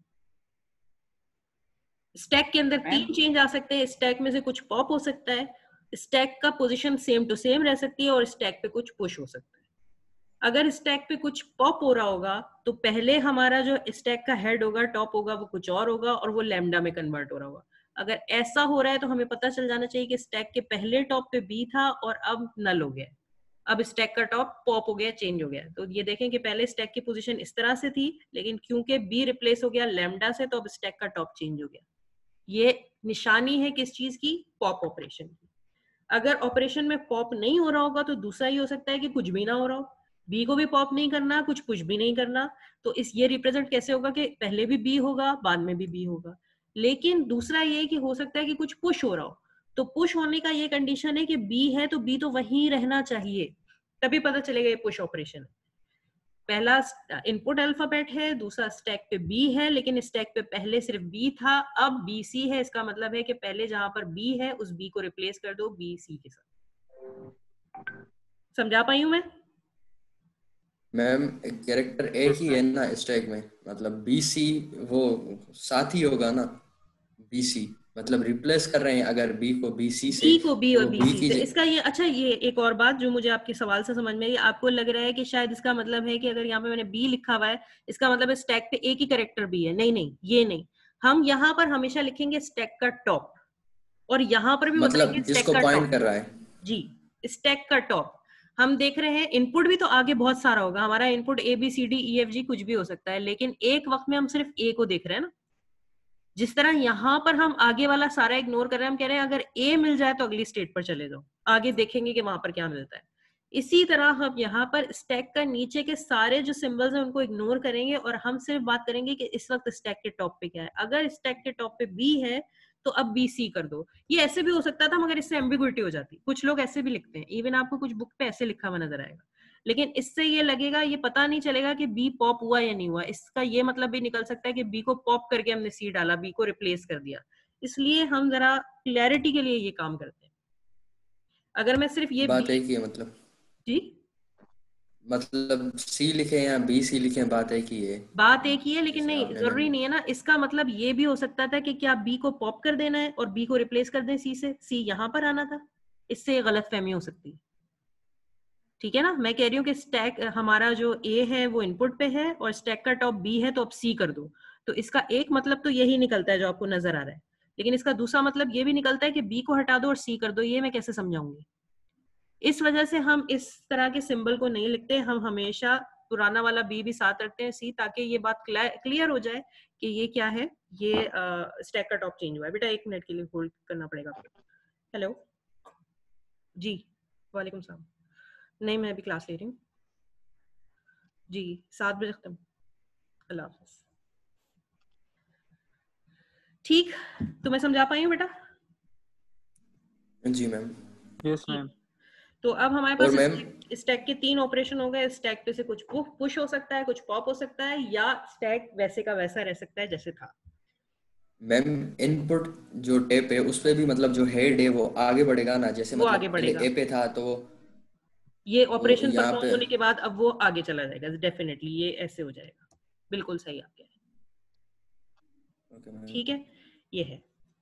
स्टैक के अंदर तीन चेंज आ सकते हैं। स्टैक में से कुछ पॉप हो सकता है, स्टैक का पोजीशन सेम टू सेम रह सकती है, और स्टैक पे कुछ पुश हो सकता है। अगर स्टैक पे कुछ पॉप हो रहा होगा तो पहले हमारा जो स्टैक का हेड होगा, टॉप होगा, वो कुछ और होगा और वो लैम्डा में कन्वर्ट हो रहा होगा। अगर ऐसा हो रहा है तो हमें पता चल जाना चाहिए कि स्टैक के पहले टॉप पे बी था और अब नल हो गया, अब स्टैक का टॉप पॉप हो गया, चेंज हो गया। तो ये देखें कि पहले स्टैक की पोजीशन इस तरह से थी, लेकिन क्योंकि बी रिप्लेस हो गया लैम्डा से, तो अब स्टैक का टॉप चेंज हो गया। ये निशानी है किस चीज की? पॉप ऑपरेशन की। अगर ऑपरेशन में पॉप नहीं हो रहा होगा तो दूसरा ही हो सकता है कि कुछ भी ना हो रहा हो, बी को भी पॉप नहीं करना, कुछ पुश भी नहीं करना। तो इस ये रिप्रेजेंट कैसे होगा कि पहले भी बी होगा, बाद में भी बी होगा। लेकिन दूसरा ये कि हो सकता है कि कुछ पुश हो रहा हो। तो पुश होने का ये कंडीशन है कि बी है तो बी तो वहीं रहना चाहिए, तभी पता चलेगा ये पुश ऑपरेशन है। पहला इनपुट अल्फाबेट है, दूसरा स्टैक पे बी है, लेकिन स्टैक पे पहले सिर्फ बी था, अब बी सी है। इसका मतलब है कि पहले जहां पर बी है उस बी को रिप्लेस कर दो बी सी के साथ। समझा पाई हूं मैं? मैम कैरेक्टर एक ही है ना स्टैक में, मतलब बीसी वो साथ ही होगा ना। बीसी मतलब रिप्लेस कर रहे हैं अगर बी को बीसी से, बी को बी और तो बी बी सी की से। इसका ये अच्छा, ये एक और बात जो मुझे आपके सवाल से समझ में आई, आपको लग रहा है कि शायद इसका मतलब है कि अगर यहाँ पे मैंने बी लिखा हुआ है, इसका मतलब है स्टैक पे एक ही कैरेक्टर बी है। नहीं नहीं, ये नहीं। हम यहाँ पर हमेशा लिखेंगे स्टैक का टॉप, और यहाँ पर भी मतलब बताएंगे स्टैक जिसको का पॉइंट टॉप। कर रहा है जी, स्टैक का टॉप। हम देख रहे हैं इनपुट भी तो आगे बहुत सारा होगा, हमारा input a b c d e f g कुछ भी हो सकता है, लेकिन एक वक्त में हम सिर्फ ए को देख रहे हैं ना। जिस तरह यहाँ पर हम आगे वाला सारा इग्नोर कर रहे हैं, हम कह रहे हैं अगर ए मिल जाए तो अगली स्टेट पर चले जाओ, आगे देखेंगे कि वहां पर क्या मिलता है। इसी तरह हम यहाँ पर स्टैक का नीचे के सारे जो सिंबल्स हैं उनको इग्नोर करेंगे, और हम सिर्फ बात करेंगे कि इस वक्त स्टैक के टॉप पे क्या है। अगर स्टैक के टॉप पे बी है तो अब बी सी कर दो। ये ऐसे भी हो सकता था, मगर इससे एम्बिग्विटी हो जाती। कुछ लोग ऐसे भी लिखते हैं, इवन आपको कुछ बुक पे ऐसे लिखा हुआ नजर आएगा। लेकिन इससे ये लगेगा, ये पता नहीं चलेगा कि बी पॉप हुआ या नहीं हुआ। इसका ये मतलब भी निकल सकता है कि बी को पॉप करके हमने सी डाला, बी को रिप्लेस कर दिया। इसलिए हम जरा क्लैरिटी के लिए ये काम करते हैं। अगर मैं सिर्फ ये बात बी, एक ही है मतलब जी मतलब सी लिखे या बी सी लिखे, बात एक ही है। बात एक ही है, लेकिन जैसे नहीं आपने जरूरी मैम नहीं है ना। इसका मतलब ये भी हो सकता था कि क्या बी को पॉप कर देना है और बी को रिप्लेस कर दें सी से, सी यहाँ पर आना था। इससे गलत फहमी हो सकती है। ठीक है ना, मैं कह रही हूँ कि स्टैक हमारा जो ए है वो इनपुट पे है और स्टैक का टॉप बी है, तो अब सी कर दो। तो इसका एक मतलब तो यही निकलता है जो आपको नजर आ रहा है, लेकिन इसका दूसरा मतलब ये भी निकलता है कि बी को हटा दो और सी कर दो। ये मैं कैसे समझाऊंगी? इस वजह से हम इस तरह के सिंबल को नहीं लिखते। हम हमेशा पुराना वाला बी भी साथ रखते हैं, सी, ताकि ये बात क्लियर हो जाए कि ये क्या है, ये स्टैक का टॉप चेंज हुआ है। बेटा एक मिनट के लिए होल्ड करना पड़ेगा आपको। हेलो जी, वालेकुम सलाम। नहीं, मैं अभी क्लास ले रही हूँ जी, सात बजे खत्म। अल्लाह हाफ़िज़। ठीक, तो मैं समझा पाई हूँ बेटा? जी मैम। Yes ma'am. तो अब हमारे और पास मैम स्टैक, स्टैक के तीन ऑपरेशन हो गए। स्टैक पे से कुछ पुश हो सकता है, कुछ पॉप हो सकता है, या स्टैक वैसे का वैसा रह सकता है जैसे था। मैम इनपुट जो टेप है उस पे भी मतलब जो हेड है वो आगे बढ़ेगा ना, जैसे वो आगे मतलब पहले बढ़ेगा, ए पे था तो ये तो ऑपरेशन यहाँ परफॉर्म पे। होने के बाद अब वो आगे चला जाएगा। डेफिनेटली ये ऐसे हो जाएगा। बिल्कुल सही आप कह रहे हैं। Okay ma'am. ठीक है, ये है।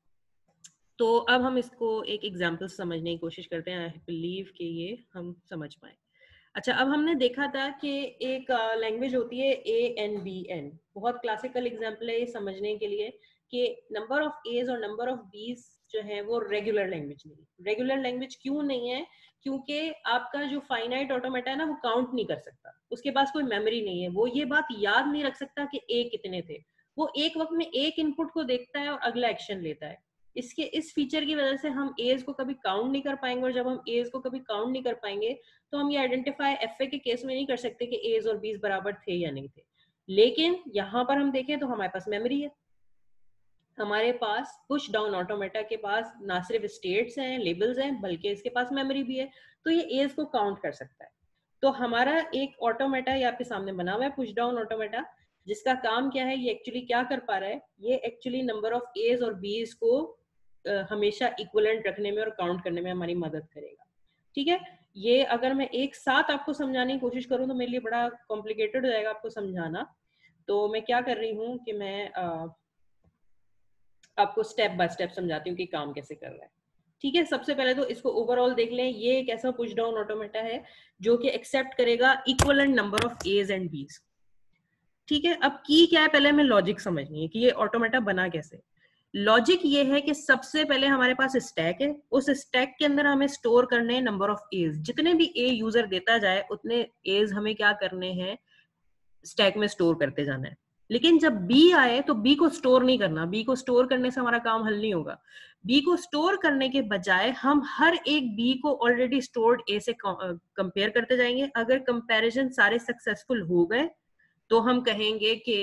तो अब हम इसको एक एग्जाम्पल समझने की कोशिश करते हैं। आई बिलीव कि ये हम समझ पाए। अच्छा, अब हमने देखा था कि एक लैंग्वेज होती है ए एन बी एन। बहुत क्लासिकल एग्जांपल है ये समझने के लिए कि नंबर ऑफ एज और नंबर ऑफ बीज जो है वो रेगुलर लैंग्वेज नहीं। रेगुलर लैंग्वेज क्यों नहीं है? क्योंकि आपका जो फाइनाइट ऑटोमेटा है ना, वो काउंट नहीं कर सकता। उसके पास कोई मेमोरी नहीं है। वो ये बात याद नहीं रख सकता कि ए कितने थे। वो एक वक्त में एक इनपुट को देखता है और अगला एक्शन लेता है। इसके इस फीचर की वजह से हम एज को कभी काउंट नहीं कर पाएंगे, और जब हम एज को कभी काउंट नहीं कर पाएंगे तो हम ये आइडेंटिफाई एफ ए के केस में नहीं कर सकते कि एज और बीज बराबर थे या नहीं थे। लेकिन यहाँ पर हम देखें तो हमारे पास मेमोरी है। हमारे पास पुश डाउन ऑटोमेटा के पास ना सिर्फ स्टेट्स हैं, लेबल्स हैं, बल्कि इसके पास मेमोरी भी है। तो ये एज को काउंट कर सकता है। तो हमारा एक ऑटोमेटा ये आपके सामने बना हुआ है, पुश डाउन ऑटोमेटा, जिसका काम क्या है, ये एक्चुअली क्या कर पा रहा है, ये एक्चुअली नंबर ऑफ एज और बीज को uh, हमेशा इक्वलेंट रखने में और काउंट करने में हमारी मदद करेगा। ठीक है, ये अगर मैं एक साथ आपको समझाने की कोशिश करूं तो मेरे लिए बड़ा कॉम्प्लिकेटेड हो जाएगा आपको समझाना। तो मैं क्या कर रही हूँ कि मैं uh, आपको स्टेप बाय स्टेप समझाती हूँ कि काम कैसे कर रहा है। ठीक है, सबसे पहले तो इसको ओवरऑल देख लें। ये एक ऐसा पुश डाउन ऑटोमेटा है जो कि एक्सेप्ट करेगा equivalent number of a's and b's. ठीक है, अब की क्या है, पहले हमें लॉजिक समझनी है कि ये ऑटोमेटा बना कैसे। लॉजिक ये है कि सबसे पहले हमारे पास स्टैक है। उस स्टैक के अंदर हमें स्टोर करने हैं नंबर ऑफ एज। जितने भी ए यूजर देता जाए उतने एज हमें क्या करने हैं, स्टैक में स्टोर करते जाना है। लेकिन जब बी आए तो बी को स्टोर नहीं करना। बी को स्टोर करने से हमारा काम हल नहीं होगा। बी को स्टोर करने के बजाय हम हर एक बी को ऑलरेडी स्टोर्ड ए से कंपेयर करते जाएंगे। अगर कंपैरिजन सारे सक्सेसफुल हो गए तो हम कहेंगे कि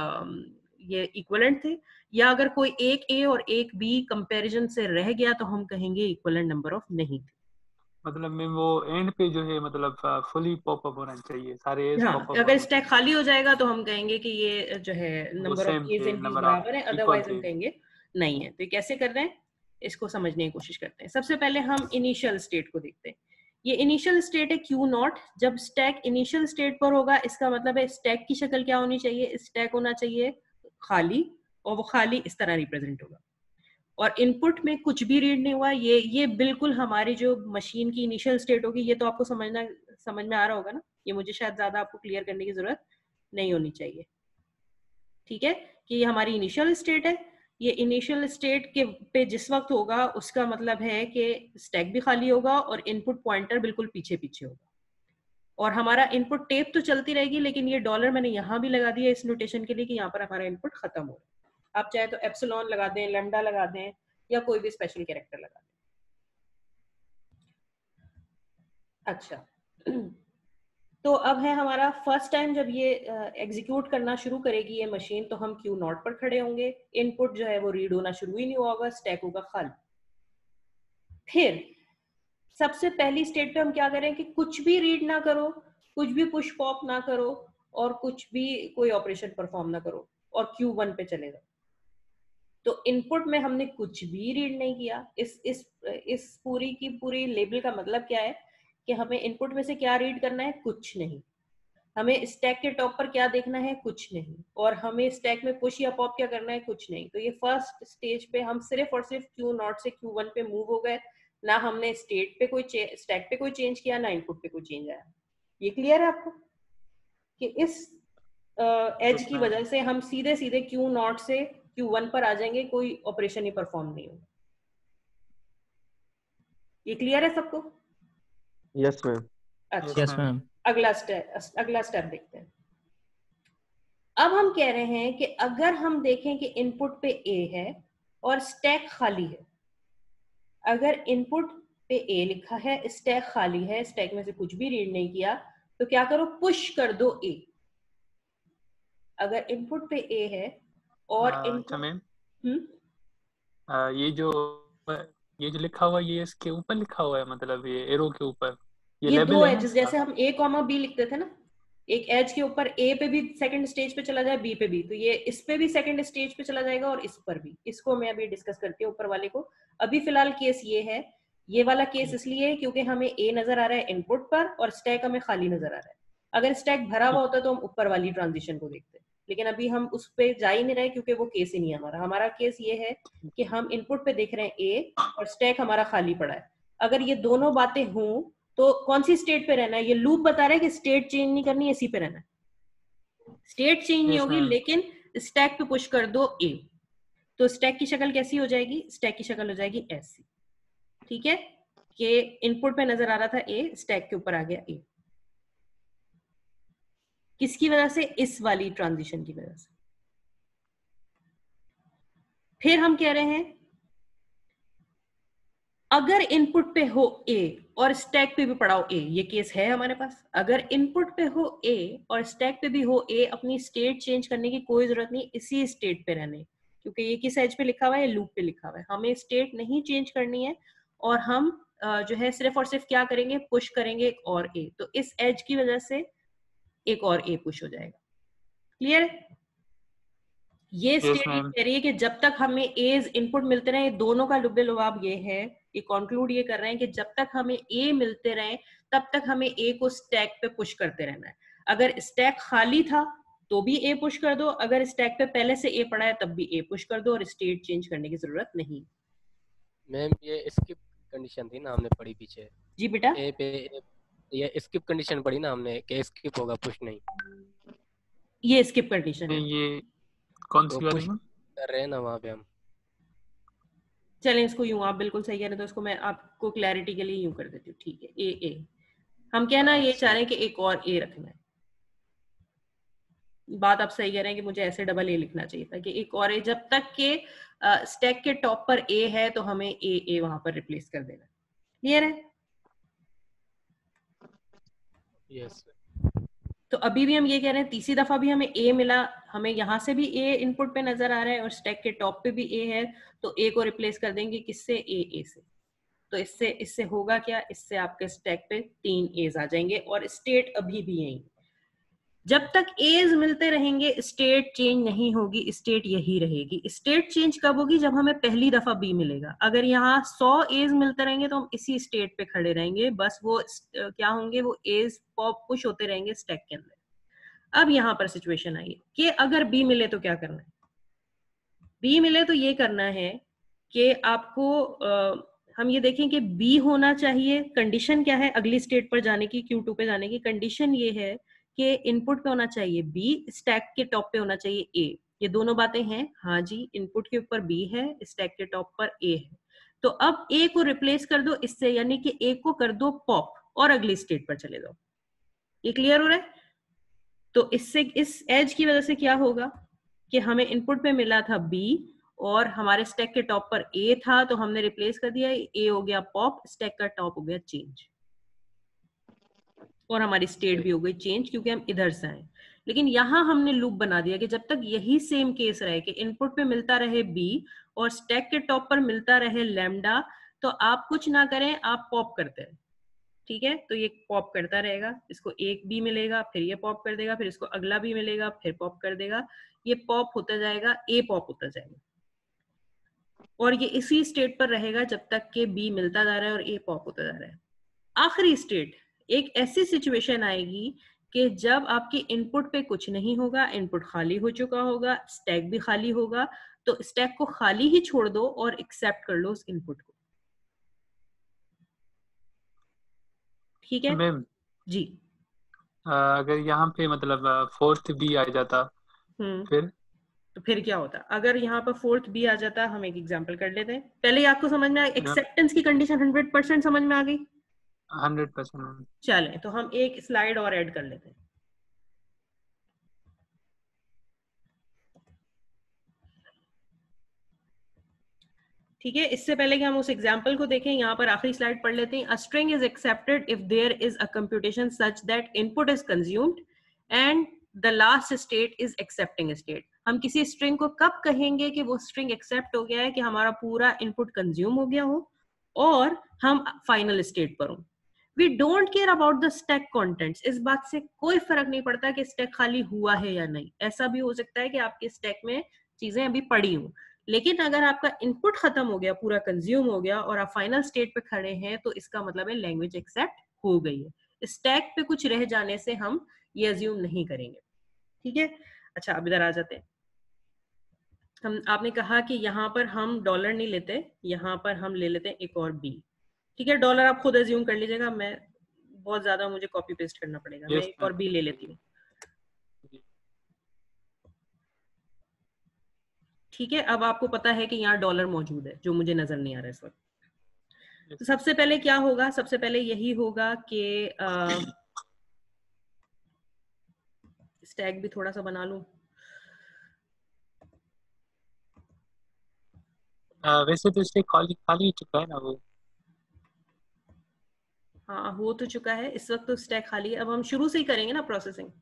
ये इक्वलेंट थे, या अगर कोई एक ए और एक बी कंपैरिजन से रह गया तो हम कहेंगे इक्वलेंट नंबर ऑफ नहीं थे। मतलब मैम वो एंड पे जो है मतलब फुली पॉपअप होना चाहिए, सारे एज हाँ, पॉपअप अगर होने स्टैक खाली हो जाएगा तो हम कहेंगे कि ये जो है वो नंबर ऑफ सेम एज थे, एंड बीज नंबर ऑफ बराबर है, इक्वल अदरवाइज हम थे। कहेंगे नहीं है। तो ये कैसे कर रहे हैं, इसको समझने की कोशिश करते हैं। सबसे पहले हम इनिशियल स्टेट को देखते हैं। ये इनिशियल स्टेट है क्यू नॉट। जब स्टैक इनिशियल स्टेट पर होगा इसका मतलब है स्टैक की शक्ल क्या होनी चाहिए, स्टैक होना चाहिए खाली, और वो खाली इस तरह रिप्रेजेंट होगा, और इनपुट में कुछ भी रीड नहीं हुआ। ये ये बिल्कुल हमारी जो मशीन की इनिशियल स्टेट होगी। ये तो आपको समझना समझ में आ रहा होगा ना, ये मुझे शायद ज्यादा आपको क्लियर करने की जरूरत नहीं होनी चाहिए। ठीक है, कि ये हमारी इनिशियल स्टेट है। ये इनिशियल स्टेट के पे जिस वक्त होगा उसका मतलब है कि स्टैक भी खाली होगा और इनपुट पॉइंटर बिल्कुल पीछे पीछे होगा, और हमारा इनपुट टेप तो चलती रहेगी, लेकिन ये डॉलर मैंने यहाँ भी लगा दिया इस नोटेशन के लिए कि यहाँ पर हमारा इनपुट खत्म हो रहा है। आप चाहे तो एप्सिलॉन लगा दें, लैम्डा लगा दें, या कोई भी स्पेशल कैरेक्टर लगा दें। अच्छा, तो अब है हमारा फर्स्ट टाइम जब ये एग्जीक्यूट uh, करना शुरू करेगी ये मशीन, तो हम क्यू नॉट पर खड़े होंगे। इनपुट जो है वो रीड होना शुरू ही नहीं होगा, स्टैक होगा खाली। फिर सबसे पहली स्टेट पे हम क्या करें कि कुछ भी रीड ना करो, कुछ भी पुश पॉप ना करो और कुछ भी कोई ऑपरेशन परफॉर्म ना करो और क्यू वन पे चले जाओ। तो इनपुट में हमने कुछ भी रीड नहीं किया। इस इस इस पूरी की पूरी लेबल का मतलब क्या है कि हमें इनपुट में से क्या रीड करना है, कुछ नहीं। हमें स्टैक के टॉप पर क्या देखना है, कुछ नहीं। और हमें स्टैक में पुश या पॉप क्या करना है, कुछ नहीं। तो ये फर्स्ट स्टेज पे हम सिर्फ और सिर्फ क्यू नॉट से क्यू वन पे मूव हो गए, ना हमने स्टेट पे कोई स्टैक पे कोई चेंज किया, ना इनपुट पे कोई चेंज आया। ये क्लियर है आपको कि इस एज uh, की वजह से हम सीधे सीधे क्यू नॉट से क्यू वन पर आ जाएंगे, कोई ऑपरेशन ही परफॉर्म नहीं होगा। ये क्लियर है सबको? Yes ma'am. अच्छा, यस मैम। अगला स्टेप अगला स्टेप देखते हैं। अब हम कह रहे हैं कि अगर हम देखें कि इनपुट पे ए है और स्टैक खाली है, अगर इनपुट पे ए लिखा है, स्टैक खाली है, स्टैक में से कुछ भी रीड नहीं किया, तो क्या करो, पुश कर दो ए। अगर इनपुट पे ए है और अच्छा मैम, हम्म ये जो ये जो लिखा हुआ है ये इसके ऊपर लिखा हुआ है, मतलब ये एरो के ऊपर ये, ये लेबल दो है एजेस, जैसे हम ए कॉमा बी लिखते थे ना, एक एज के ऊपर ए पे भी सेकंड स्टेज पे चला जाए, बी पे भी, तो ये इस पे भी सेकंड स्टेज पे चला जाएगा और इस पर भी। इसको मैं अभी डिस्कस करती हूँ ऊपर वाले को। अभी फिलहाल केस ये है, ये वाला केस इसलिए क्योंकि हमें ए नजर आ रहा है इनपुट पर और स्टैक हमें खाली नजर आ रहा है। अगर स्टैक भरा हुआ होता तो हम ऊपर वाली ट्रांजिशन को देखते, लेकिन अभी हम उस पे जा ही नहीं रहे क्योंकि वो केस ही नहीं है हमारा। हमारा केस ये है कि हम इनपुट पे देख रहे हैं ए और स्टैक हमारा खाली पड़ा है। अगर ये दोनों बातें हों तो कौन सी स्टेट पे रहना है? ये लूप बता रहा है कि स्टेट चेंज नहीं करनी, इसी पे रहना है। स्टेट चेंज नहीं होगी, लेकिन स्टैक पे पुश कर दो ए, तो स्टैक की शक्ल कैसी हो जाएगी? स्टैक की शक्ल हो जाएगी ऐसी। ठीक है, कि इनपुट पे नजर आ रहा था ए, स्टैक के ऊपर आ गया ए। किसकी वजह से? इस वाली ट्रांजिशन की वजह से। फिर हम कह रहे हैं अगर इनपुट पे हो ए और स्टैक पे भी पड़ा हो ए, ये केस है हमारे पास। अगर इनपुट पे हो ए और स्टैक पे भी हो ए, अपनी स्टेट चेंज करने की कोई जरूरत नहीं, इसी स्टेट पे रहने, क्योंकि ये किस एज पे लिखा हुआ है? लूप पे लिखा हुआ है। हमें स्टेट नहीं चेंज करनी है और हम जो है सिर्फ और सिर्फ क्या करेंगे? पुश करेंगे एक और ए। तो इस एज की वजह से एक और ए पुश हो जाएगा। क्लियर है? ये स्टेट कह रही है कि जब तक हमें एज इनपुट मिलते रहे, दोनों का लुब्बे लुबाब ये है, ये कंक्लूड ये कर रहे हैं कि जब तक हमें ए मिलते रहे तब तक हमें ए को स्टैक पे पुश करते रहना है। अगर स्टैक खाली था तो भी ए पुश कर दो, अगर स्टैक पे पहले से ए पड़ा है तब भी ए पुश कर दो, और स्टेट चेंज करने की जरूरत नहीं। मैम ये स्किप कंडीशन थी ना हमने पढ़ी पीछे। जी बेटा, ए पे ये स्किप कंडीशन पढ़ी ना हमने कि स्किप होगा, पुश नहीं। ये स्किप कंडीशन है। ये कौन सी वाली कर रहे हैं ना वहाँ पे हम। चलें इसको यूं, आप बिल्कुल सही कह रहे हैं, तो इसको मैं आपको क्लैरिटी के लिए यूं कर देती हूँ। ठीक है, ए ए हम कहना ये चाह रहे हैं कि एक और ए रखना है। बात आप सही कह रहे हैं कि मुझे ऐसे डबल ए लिखना चाहिए था कि एक और ए, जब तक के स्टैक के टॉप पर ए है तो हमें ए ए वहां पर रिप्लेस कर देना। क्लियर है? यस। तो अभी भी हम ये कह रहे हैं, तीसरी दफा भी हमें ए मिला, हमें यहाँ से भी ए इनपुट पे नजर आ रहा है और स्टैक के टॉप पे भी ए है, तो ए को रिप्लेस कर देंगे किससे? ए ए से। तो इससे इससे होगा क्या? इससे आपके स्टैक पे तीन एज आ जाएंगे और स्टेट अभी भी यही। जब तक एज मिलते रहेंगे स्टेट चेंज नहीं होगी, स्टेट यही रहेगी। स्टेट चेंज कब होगी? जब हमें पहली दफा बी मिलेगा। अगर यहाँ सौ एज मिलते रहेंगे तो हम इसी स्टेट पे खड़े रहेंगे, बस वो क्या होंगे? वो एज पॉप पुश होते रहेंगे स्टैक के अंदर। अब यहाँ पर सिचुएशन आई है कि अगर बी मिले तो क्या करना है? बी मिले तो ये करना है कि आपको आ, हम ये देखें कि बी होना चाहिए। कंडीशन क्या है अगली स्टेट पर जाने की, क्यू टू पे जाने की? कंडीशन ये है कि इनपुट पे होना चाहिए बी, स्टैक के टॉप पे होना चाहिए ए। ये दोनों बातें हैं, हाँ जी, इनपुट के ऊपर बी है, स्टैक के टॉप पर ए है। तो अब ए को रिप्लेस कर दो इससे, यानी कि ए को कर दो पॉप और अगली स्टेट पर चले जाओ। ये क्लियर हो रहा है? तो इससे, इस एज की वजह से क्या होगा कि हमें इनपुट पे मिला था बी और हमारे स्टैक के टॉप पर ए था, तो हमने रिप्लेस कर दिया, ए हो गया पॉप, स्टैक का टॉप हो गया चेंज, और हमारी स्टेट भी हो गई चेंज क्योंकि हम इधर से आए। लेकिन यहां हमने लूप बना दिया कि जब तक यही सेम केस रहे कि इनपुट पे मिलता रहे बी और स्टैक के टॉप पर मिलता रहे लैम्डा, तो आप कुछ ना करें, आप पॉप करते रहे। ठीक है, तो ये पॉप करता रहेगा, इसको एक बी मिलेगा, फिर ये पॉप कर देगा, फिर इसको अगला बी मिलेगा, फिर पॉप कर देगा, ये पॉप होता जाएगा, ए पॉप होता जाएगा, और ये इसी स्टेट पर रहेगा जब तक कि बी मिलता जा रहा है और ए पॉप होता जा रहा है। आखिरी स्टेट एक ऐसी सिचुएशन आएगी कि जब आपके इनपुट पे कुछ नहीं होगा, इनपुट खाली हो चुका होगा, स्टैक भी खाली होगा, तो स्टैक को खाली ही छोड़ दो और एक्सेप्ट कर लो उस इनपुट को। ठीक है मैम जी। अगर यहाँ पे मतलब फोर्थ बी आ जाता हम्म फिर तो फिर क्या होता? अगर यहाँ पर फोर्थ बी आ जाता, हम एक एग्जांपल कर लेते हैं। पहले आपको समझ में आ एक्सेप्टेंस की कंडीशन हंड्रेड परसेंट समझ में आ गई? Hundred percent. चलें तो हम एक स्लाइड और ऐड कर लेते हैं। ठीक है, इससे पहले कि हम उस एग्जाम्पल को देखें, यहाँ पर आखिरी स्लाइड पढ़ लेते हैं। A string is accepted if there is a computation such that input is consumed and the last state is accepting state. हम किसी स्ट्रिंग को कब कहेंगे कि वो स्ट्रिंग एक्सेप्ट हो गया है? कि हमारा पूरा इनपुट कंज्यूम हो गया हो और हम फाइनल स्टेट पर हो। We don't care about the stack contents. इस बात से कोई फर्क नहीं पड़ता कि स्टैक खाली हुआ है या नहीं। ऐसा भी हो सकता है कि आपके स्टैक में चीजें अभी पड़ी हो, लेकिन अगर आपका इनपुट खत्म हो गया, पूरा कंज्यूम हो गया और आप फाइनल स्टेट पे खड़े हैं, तो इसका मतलब है लैंग्वेज एक्सेप्ट हो गई है। स्टैक पे कुछ रह जाने से हम ये अज्यूम नहीं करेंगे। ठीक है, अच्छा अब इधर आ जाते हैं। हम आपने कहा कि यहाँ पर हम डॉलर नहीं लेते, यहाँ पर हम ले लेते हैं एक और बी। ठीक है, डॉलर आप खुद अज्यूम कर लीजिएगा, मैं बहुत ज्यादा मुझे कॉपी पेस्ट करना पड़ेगा। yes, मैं एक और बी ले लेती हूँ। ठीक है, अब आपको पता है कि यहाँ डॉलर मौजूद है जो मुझे नजर नहीं आ रहा है इस वक्त। तो सबसे पहले क्या होगा? सबसे पहले यही होगा कि स्टैक भी थोड़ा सा बना लूं। आ, वैसे तो स्टैक खाली खाली ही चुका है ना वो। हाँ हो तो चुका है, इस वक्त तो स्टैक खाली है। अब हम शुरू से ही करेंगे ना प्रोसेसिंग।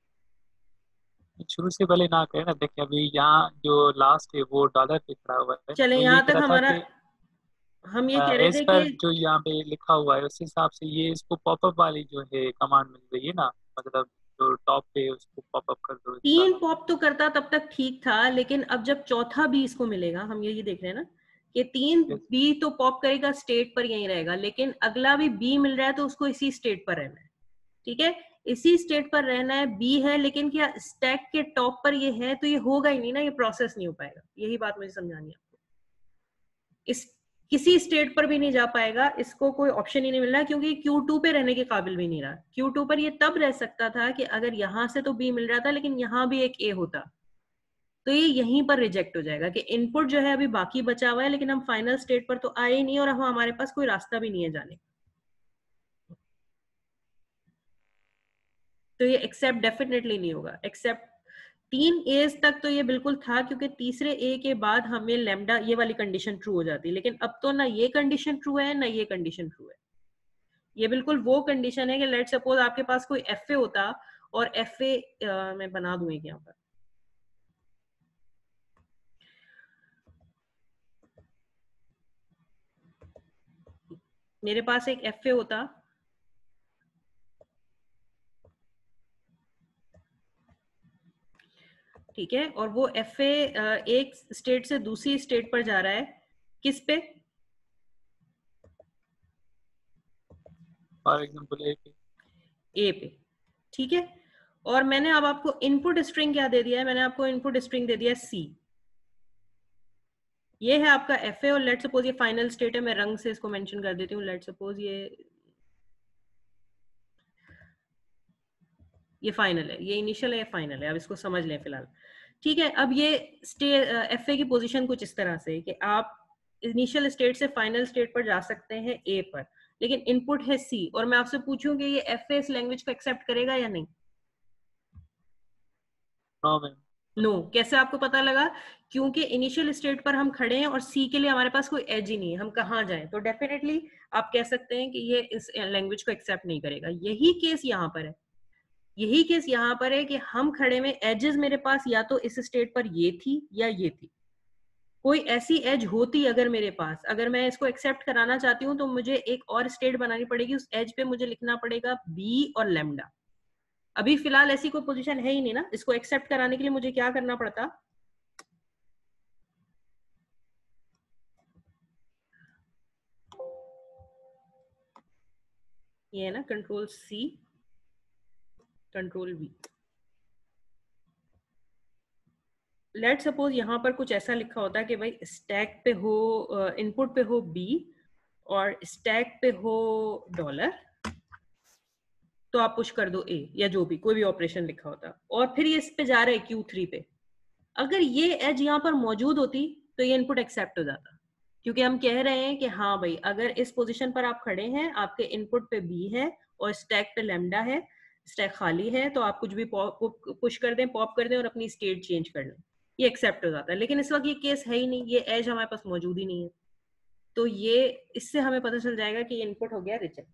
शुरू से पहले ना करें ना, देखिए अभी यहाँ जो लास्ट है वो डॉलर पे खड़ा हुआ है। चले तो ये यहाँ कह तक रहा था हमारा, कि हम ये कह रहे एज थे पर कि जो यहाँ पे लिखा हुआ है उस हिसाब से ये इसको पॉपअप वाली जो है कमांड मिल रही है ना, मतलब जो टॉप पे है उसको पॉपअप कर दो। तीन पॉप तो करता तब तक ठीक था, लेकिन अब जब चौथा बी इसको मिलेगा, हम यही देख रहे हैं ना कि तीन बी तो पॉप करेगा, स्टेट पर यही रहेगा, लेकिन अगला भी बी मिल रहा है तो उसको इसी स्टेट पर रहना है। ठीक है, इसी स्टेट पर रहना है, बी है, लेकिन क्या स्टैक के टॉप पर ये है? तो ये होगा ही नहीं ना, ये प्रोसेस नहीं हो पाएगा। यही बात मुझे समझानी है आपको। इस किसी स्टेट पर भी नहीं जा पाएगा, इसको कोई ऑप्शन ही नहीं मिल रहा, क्योंकि क्यू टू पे रहने के काबिल भी नहीं रहा। क्यू टू पर ये तब रह सकता था कि अगर यहां से तो बी मिल रहा था, लेकिन यहां भी एक ए होता, तो ये यहीं पर रिजेक्ट हो जाएगा कि इनपुट जो है अभी बाकी बचा हुआ है, लेकिन हम फाइनल स्टेट पर तो आए ही नहीं और अब हमारे पास कोई रास्ता भी नहीं है जाने। तो ये एक्सेप्ट डेफिनेटली नहीं होगा। एक्सेप्ट तीन एज तक तो ये बिल्कुल था, क्योंकि तीसरे ए के बाद हमें लैम्डा ये वाली कंडीशन ट्रू हो जाती, लेकिन अब तो ना ये कंडीशन ट्रू है ना ये कंडीशन ट्रू है। ये बिल्कुल वो कंडीशन है कि लेट सपोज आपके पास कोई एफ ए होता और एफ ए मैं बना दूं एक यहाँ पर, मेरे पास एक एफ ए होता ठीक है, और वो एफ ए एक स्टेट से दूसरी स्टेट पर जा रहा है, किस पे? फॉर एग्जांपल ए पे ए पे। ठीक है, और मैंने अब आपको इनपुट स्ट्रिंग क्या दे दिया है? मैंने आपको इनपुट स्ट्रिंग दे दिया सी। ये है आपका एफ ए, और लेट सपोज ये फाइनल स्टेट है। मैं रंग से इसको मेंशन कर देती हूँ। लेट सपोज ये ये फाइनल है, ये इनिशियल है, ये फाइनल है। अब इसको समझ लें फिलहाल। ठीक है, अब ये एफ ए की पोजीशन कुछ इस तरह से कि आप इनिशियल स्टेट से फाइनल स्टेट पर जा सकते हैं ए पर, लेकिन इनपुट है सी, और मैं आपसे पूछूं कि ये एफ ए इस लैंग्वेज को एक्सेप्ट करेगा या नहीं? No ma'am. No no. कैसे आपको पता लगा? क्योंकि इनिशियल स्टेट पर हम खड़े हैं और सी के लिए हमारे पास कोई एज ही नहीं है, हम कहाँ जाएं? तो डेफिनेटली आप कह सकते हैं कि ये इस लैंग्वेज को एक्सेप्ट नहीं करेगा। यही केस यहाँ पर है। यही केस यहाँ पर है कि हम खड़े में एजेस मेरे पास या तो इस स्टेट पर ये थी या ये थी। कोई ऐसी एज होती अगर मेरे पास, अगर मैं इसको एक्सेप्ट कराना चाहती हूँ तो मुझे एक और स्टेट बनानी पड़ेगी, उस एज पे मुझे लिखना पड़ेगा बी और लैम्डा। अभी फिलहाल ऐसी कोई पोजीशन है ही नहीं ना, इसको एक्सेप्ट कराने के लिए मुझे क्या करना पड़ता, ये है ना control C control V. Let suppose यहाँ पर कुछ ऐसा लिखा होता है कि भाई स्टैक पे हो, इनपुट पे हो बी और स्टैक पे हो डॉलर, तो आप पुश कर दो ए या जो भी कोई भी ऑपरेशन लिखा होता, और फिर ये इस पे जा रहा है क्यू थ्री पे। अगर ये एज यहाँ पर मौजूद होती तो ये इनपुट एक्सेप्ट हो जाता, क्योंकि हम कह रहे हैं कि हाँ भाई अगर इस पोजीशन पर आप खड़े हैं, आपके इनपुट पे बी है और स्टैक पे लैम्डा है, स्टैक खाली है, तो आप कुछ भी पुश कर दें, पॉप कर दें और अपनी स्टेट चेंज कर लें, ये एक्सेप्ट हो जाता है। लेकिन इस वक्त ये केस है ही नहीं, ये एज हमारे पास मौजूद ही नहीं है, तो ये इससे हमें पता चल जाएगा कि ये इनपुट हो गया रिजेक्ट।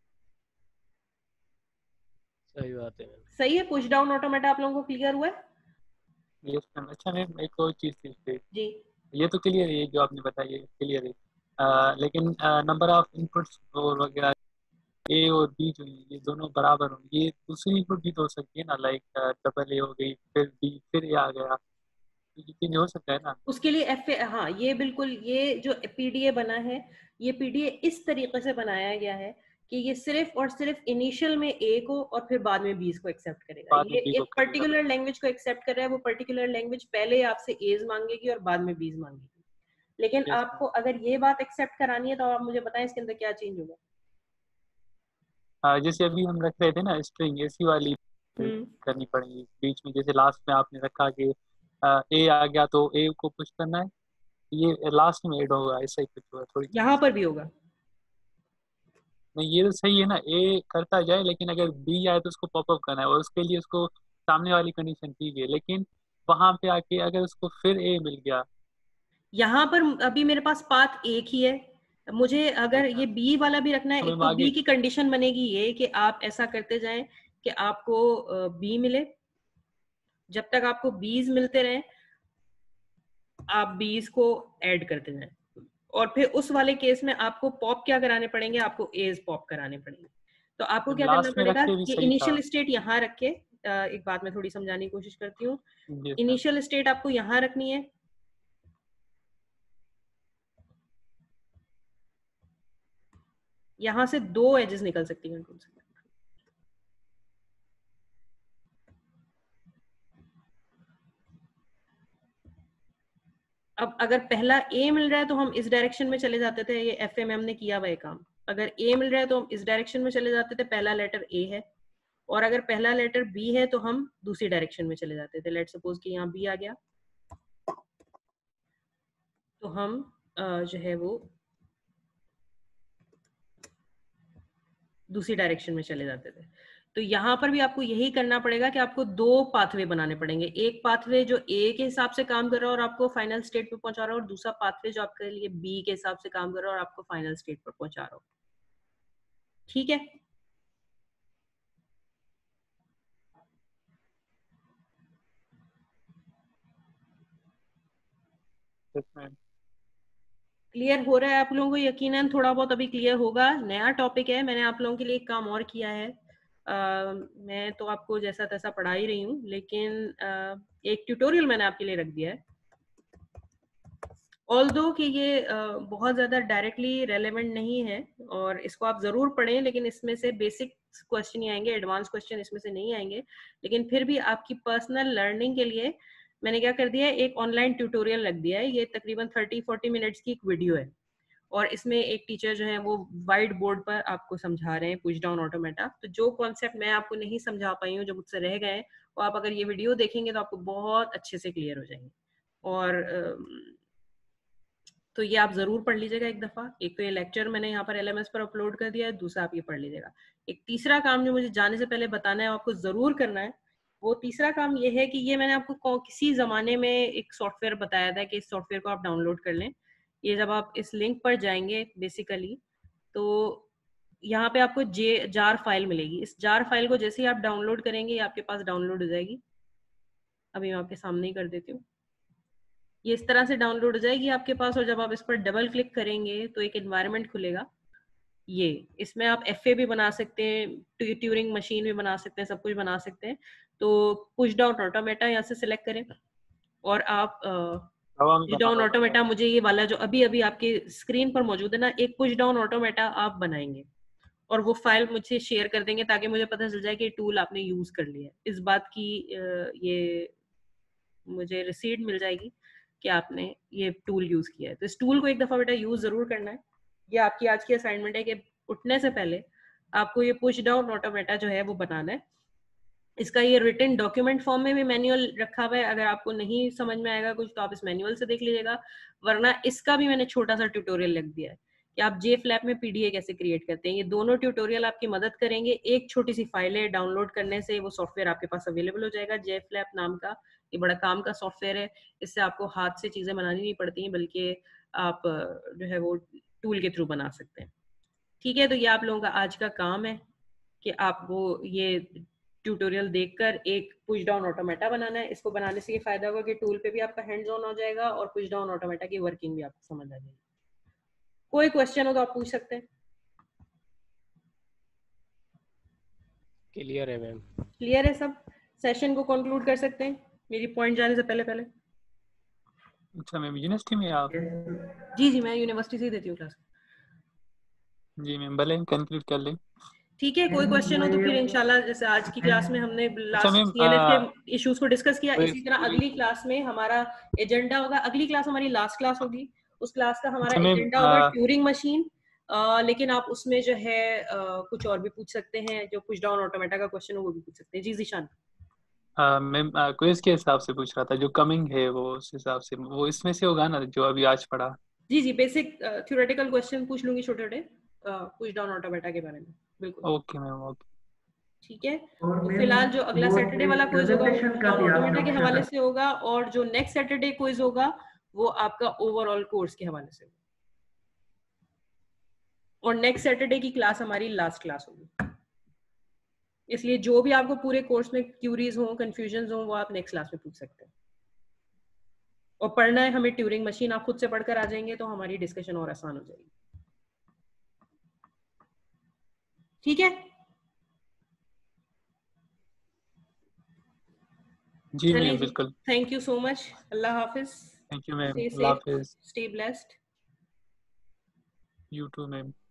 सही बात है। सही है, पुश डाउन ऑटोमेटा आप लोगों को क्लियर हुआ है? Yes ma'am. अच्छा मैम एक और चीज थी जी, ये तो क्लियर है, जो आपने बताया ये क्लियर है, आ, लेकिन नंबर ऑफ इनपुट्स और वगैरह ए और बी जो है ये दोनों बराबर हो, ये दूसरी इनपुट भी तो हो सकती है ना, लाइक डबल ए हो गई फिर बी फिर ए आ गया, ये चीज हो सकता है ना? उसके लिए एफ ए, हाँ ये बिल्कुल, ये जो पीडीए बना है ये पीडीए इस तरीके से बनाया गया है कि ये सिर्फ और सिर्फ इनिशियल में ए को और फिर बाद में बीस को एक्सेप्ट करेगा। बाद में ये B को एक पर्टिकुलर लैंग्वेज को एक्सेप्ट कर रहा है, वो पर्टिकुलर लैंग्वेज पहले आपसे एज मांगेगी और बाद में बीस मांगेगी। लेकिन Yes, आपको अगर ये बात एक्सेप्ट करानी है तो आप मुझे बताएं इसके अंदर क्या चेंज होगा। हाँ, जैसे अभी हम रख रहे थे ना स्ट्रिंग, ऐसी वाली हम्म करनी पड़ेगी बीच में, जैसे लास्ट में आपने रखा कि ए आ गया तो ए को पुश करना है, ये लास्ट में ऐड होगा, ऐसा ही कुछ होगा थोड़ी। यहाँ पर भी होगा। नहीं ये तो सही है ना, ए करता जाए लेकिन अगर बी आए तो उसको पॉपअप करना है, और उसके लिए उसको सामने वाली कंडीशन ठीक है, लेकिन वहां पे आके अगर उसको फिर ए मिल गया, यहाँ पर अभी मेरे पास पाथ एक ही है, मुझे अगर ये बी वाला भी रखना है, तो एक तो आगे बी की कंडीशन बनेगी ये कि आप ऐसा करते जाएं कि आपको बी मिले, जब तक आपको बीज मिलते रहे आप बीज को ऐड करते जाएं, और फिर उस वाले केस में आपको पॉप क्या कराने पड़ेंगे, आपको एज पॉप कराने पड़ेंगे। तो आपको क्या करना लास्ट में पड़ेगा रख के भी कि सही था। इनिशियल स्टेट यहाँ रख के, एक बात मैं थोड़ी समझाने की कोशिश करती हूँ, Yes, इनिशियल स्टेट आपको यहाँ रखनी है, यहाँ से दो एजेस निकल सकती हैं कंट्रोल से। अब अगर पहला ए मिल रहा है तो हम इस डायरेक्शन में चले जाते थे, ये एफ एम एम ने किया हुआ है काम। अगर ए मिल रहा है तो हम इस डायरेक्शन में चले जाते थे, पहला लेटर ए है, और अगर पहला लेटर बी है तो हम दूसरी डायरेक्शन में चले जाते थे। लेट सपोज कि यहाँ बी आ गया तो हम जो है वो दूसरी डायरेक्शन में चले जाते थे। तो यहाँ पर भी आपको यही करना पड़ेगा कि आपको दो पाथवे बनाने पड़ेंगे, एक पाथवे जो ए के हिसाब से काम कर रहा है और आपको फाइनल स्टेट पे पहुंचा रहा है, और दूसरा पाथवे जो आपके लिए बी के हिसाब से काम कर रहा है और आपको फाइनल स्टेट पर पहुंचा रहा हो। ठीक है, क्लियर हो रहा है आप लोगों को? यकीनन थोड़ा बहुत अभी क्लियर होगा। नया टॉपिक है, मैंने आप लोगों के लिए एक काम और किया है। uh, मैं तो आपको जैसा तैसा पढ़ा ही रही हूँ, लेकिन uh, एक ट्यूटोरियल मैंने आपके लिए रख दिया है। ऑल्दो कि ये uh, बहुत ज्यादा डायरेक्टली रेलेवेंट नहीं है और इसको आप जरूर पढ़ें, लेकिन इसमें से बेसिक क्वेश्चन ही आएंगे, एडवांस क्वेश्चन इसमें से नहीं आएंगे। लेकिन फिर भी आपकी पर्सनल लर्निंग के लिए मैंने क्या कर दिया है, एक ऑनलाइन ट्यूटोरियल रख दिया है। ये तकरीबन थर्टी फोर्टी मिनट्स की एक वीडियो है, और इसमें एक टीचर जो है वो वाइट बोर्ड पर आपको समझा रहे हैं पुश डाउन ऑटोमेटा। तो जो कॉन्सेप्ट मैं आपको नहीं समझा पाई हूँ, जो मुझसे रह गए, वो आप अगर ये वीडियो देखेंगे तो आपको बहुत अच्छे से क्लियर हो जाएंगे। और तो ये आप जरूर पढ़ लीजिएगा एक दफा। एक तो ये लेक्चर मैंने यहाँ पर एलएमएस पर अपलोड कर दिया है, दूसरा आप ये पढ़ लीजिएगा। एक तीसरा काम जो मुझे जाने से पहले बताना है, आपको जरूर करना है, वो तीसरा काम ये है कि ये मैंने आपको किसी जमाने में एक सॉफ्टवेयर बताया था कि इस सॉफ्टवेयर को आप डाउनलोड कर लें। ये जब आप इस लिंक पर जाएंगे बेसिकली, तो यहाँ पे आपको जे जार फाइल मिलेगी। इस जार फाइल को जैसे ही आप डाउनलोड करेंगे, आपके पास डाउनलोड हो जाएगी। अभी मैं आपके सामने ही कर देती हूँ। ये इस तरह से डाउनलोड हो जाएगी आपके पास, और जब आप इस पर डबल क्लिक करेंगे तो एक एनवायरनमेंट खुलेगा। ये इसमें आप एफए भी बना सकते हैं, ट्यूरिंग मशीन भी बना सकते हैं, सब कुछ बना सकते हैं। तो पुश डाउन ऑटोमेटा यहाँ से सिलेक्ट करें और आप पुश डाउन ऑटोमेटा, मुझे ये वाला जो अभी अभी आपके स्क्रीन पर मौजूद है ना, एक पुश डाउन ऑटोमेटा आप बनाएंगे और वो फाइल मुझे शेयर कर देंगे ताकि मुझे पता चल जाए कि टूल आपने यूज कर लिया है। इस बात की ये मुझे रिसीट मिल जाएगी कि आपने ये टूल यूज किया है। तो इस टूल को एक दफा बेटा यूज जरूर करना है। ये आपकी आज की असाइनमेंट है कि उठने से पहले आपको ये पुश डाउन ऑटोमेटा जो है वो बनाना है। इसका ये रिटन डॉक्यूमेंट फॉर्म में भी मैनुअल रखा हुआ है, अगर आपको नहीं समझ में आएगा कुछ तो आप इस मैनुअल से देख लीजिएगा, वरना इसका भी मैंने छोटा सा ट्यूटोरियल लिख दिया है कि आप जे फ्लैप में पीडीए कैसे क्रिएट करते हैं। ये दोनों ट्यूटोरियल आपकी मदद करेंगे। एक छोटी सी फाइल है, डाउनलोड करने से वो सॉफ्टवेयर आपके पास अवेलेबल हो जाएगा, जे फ्लैप नाम का। ये बड़ा काम का सॉफ्टवेयर है, इससे आपको हाथ से चीजें बनानी नहीं पड़ती हैं, बल्कि आप जो है वो टूल के थ्रू बना सकते हैं। ठीक है, तो ये आप लोगों का आज का काम है कि आप वो ये ट्यूटोरियल देखकर एक पुश डाउन ऑटोमेटा बनाना है। इसको बनाने से ये फायदा होगा कि टूल पे भी आपका हैंड्स ऑन हो जाएगा और पुश डाउन ऑटोमेटा की वर्किंग भी आपको समझ आ जाएगी। कोई क्वेश्चन हो तो आप पूछ सकते हैं। क्लियर है मैम? क्लियर है सब? सेशन को कंक्लूड कर सकते हैं मेरी पॉइंट जाने से पहले पहले। अच्छा मैम, यूनिवर्सिटी में आप? जी जी, मैं यूनिवर्सिटी से ही देती हूँ क्लास। जी मैम, भले कंक्लूड कर लें। ठीक है, कोई क्वेश्चन हो तो फिर इंशाल्लाह, जैसे आज की क्लास में हमने अच्छा लास्ट मैम, सीएनएफ के इश्यूज को डिस्कस किया, कोई- इसी तरह अगली क्लास में हमारा एजेंडा होगा। अगली क्लास हमारी लास्ट क्लास होगी, उस क्लास का हमारा अच्छा मैम, एजेंडा होगा आ, ट्यूरिंग मशीन। लेकिन आप उसमें जो है आ, कुछ और भी पूछ सकते हैं, जो पुश डाउन ऑटोमेटा का क्वेश्चन हो वो भी पूछ सकते हैं। जी जीशान। आ, मैम क्विज के हिसाब से पूछ रहा था, जो कमिंग है वो उस हिसाब से, वो इसमें से होगा ना जो अभी आज पढ़ा? जी जी, बेसिक थ्योरेटिकल क्वेश्चन पूछ लूंगी छोटे छोटे पुश डाउन ऑटोमेटा के बारे में। बिल्कुल ओके मैम, ओके। ठीक है। तो फिलहाल जो अगला सैटरडे वाला क्विज होगा वो पुश डाउन ऑटोमेटा के हवाले से होगा, और जो नेक्स्ट सैटरडे क्विज होगा वो आपका ओवरऑल कोर्स के हवाले से होगा। और नेक्स्ट सैटरडे की क्लास हमारी लास्ट क्लास होगी, इसलिए जो भी आपको पूरे कोर्स में क्यूरीज हो, कंफ्यूजन हो, वो आप नेक्स्ट क्लास में पूछ सकते हैं। और पढ़ना है हमें ट्यूरिंग मशीन, आप खुद से पढ़कर आ जाएंगे तो हमारी डिस्कशन और आसान हो जाएगी। ठीक है जी मैम, बिल्कुल। Thank you so much. अल्लाह हाफिज। थैंक यू मैम, Stay अल्लाह safe, हाफिज। stay blessed. You too ma'am.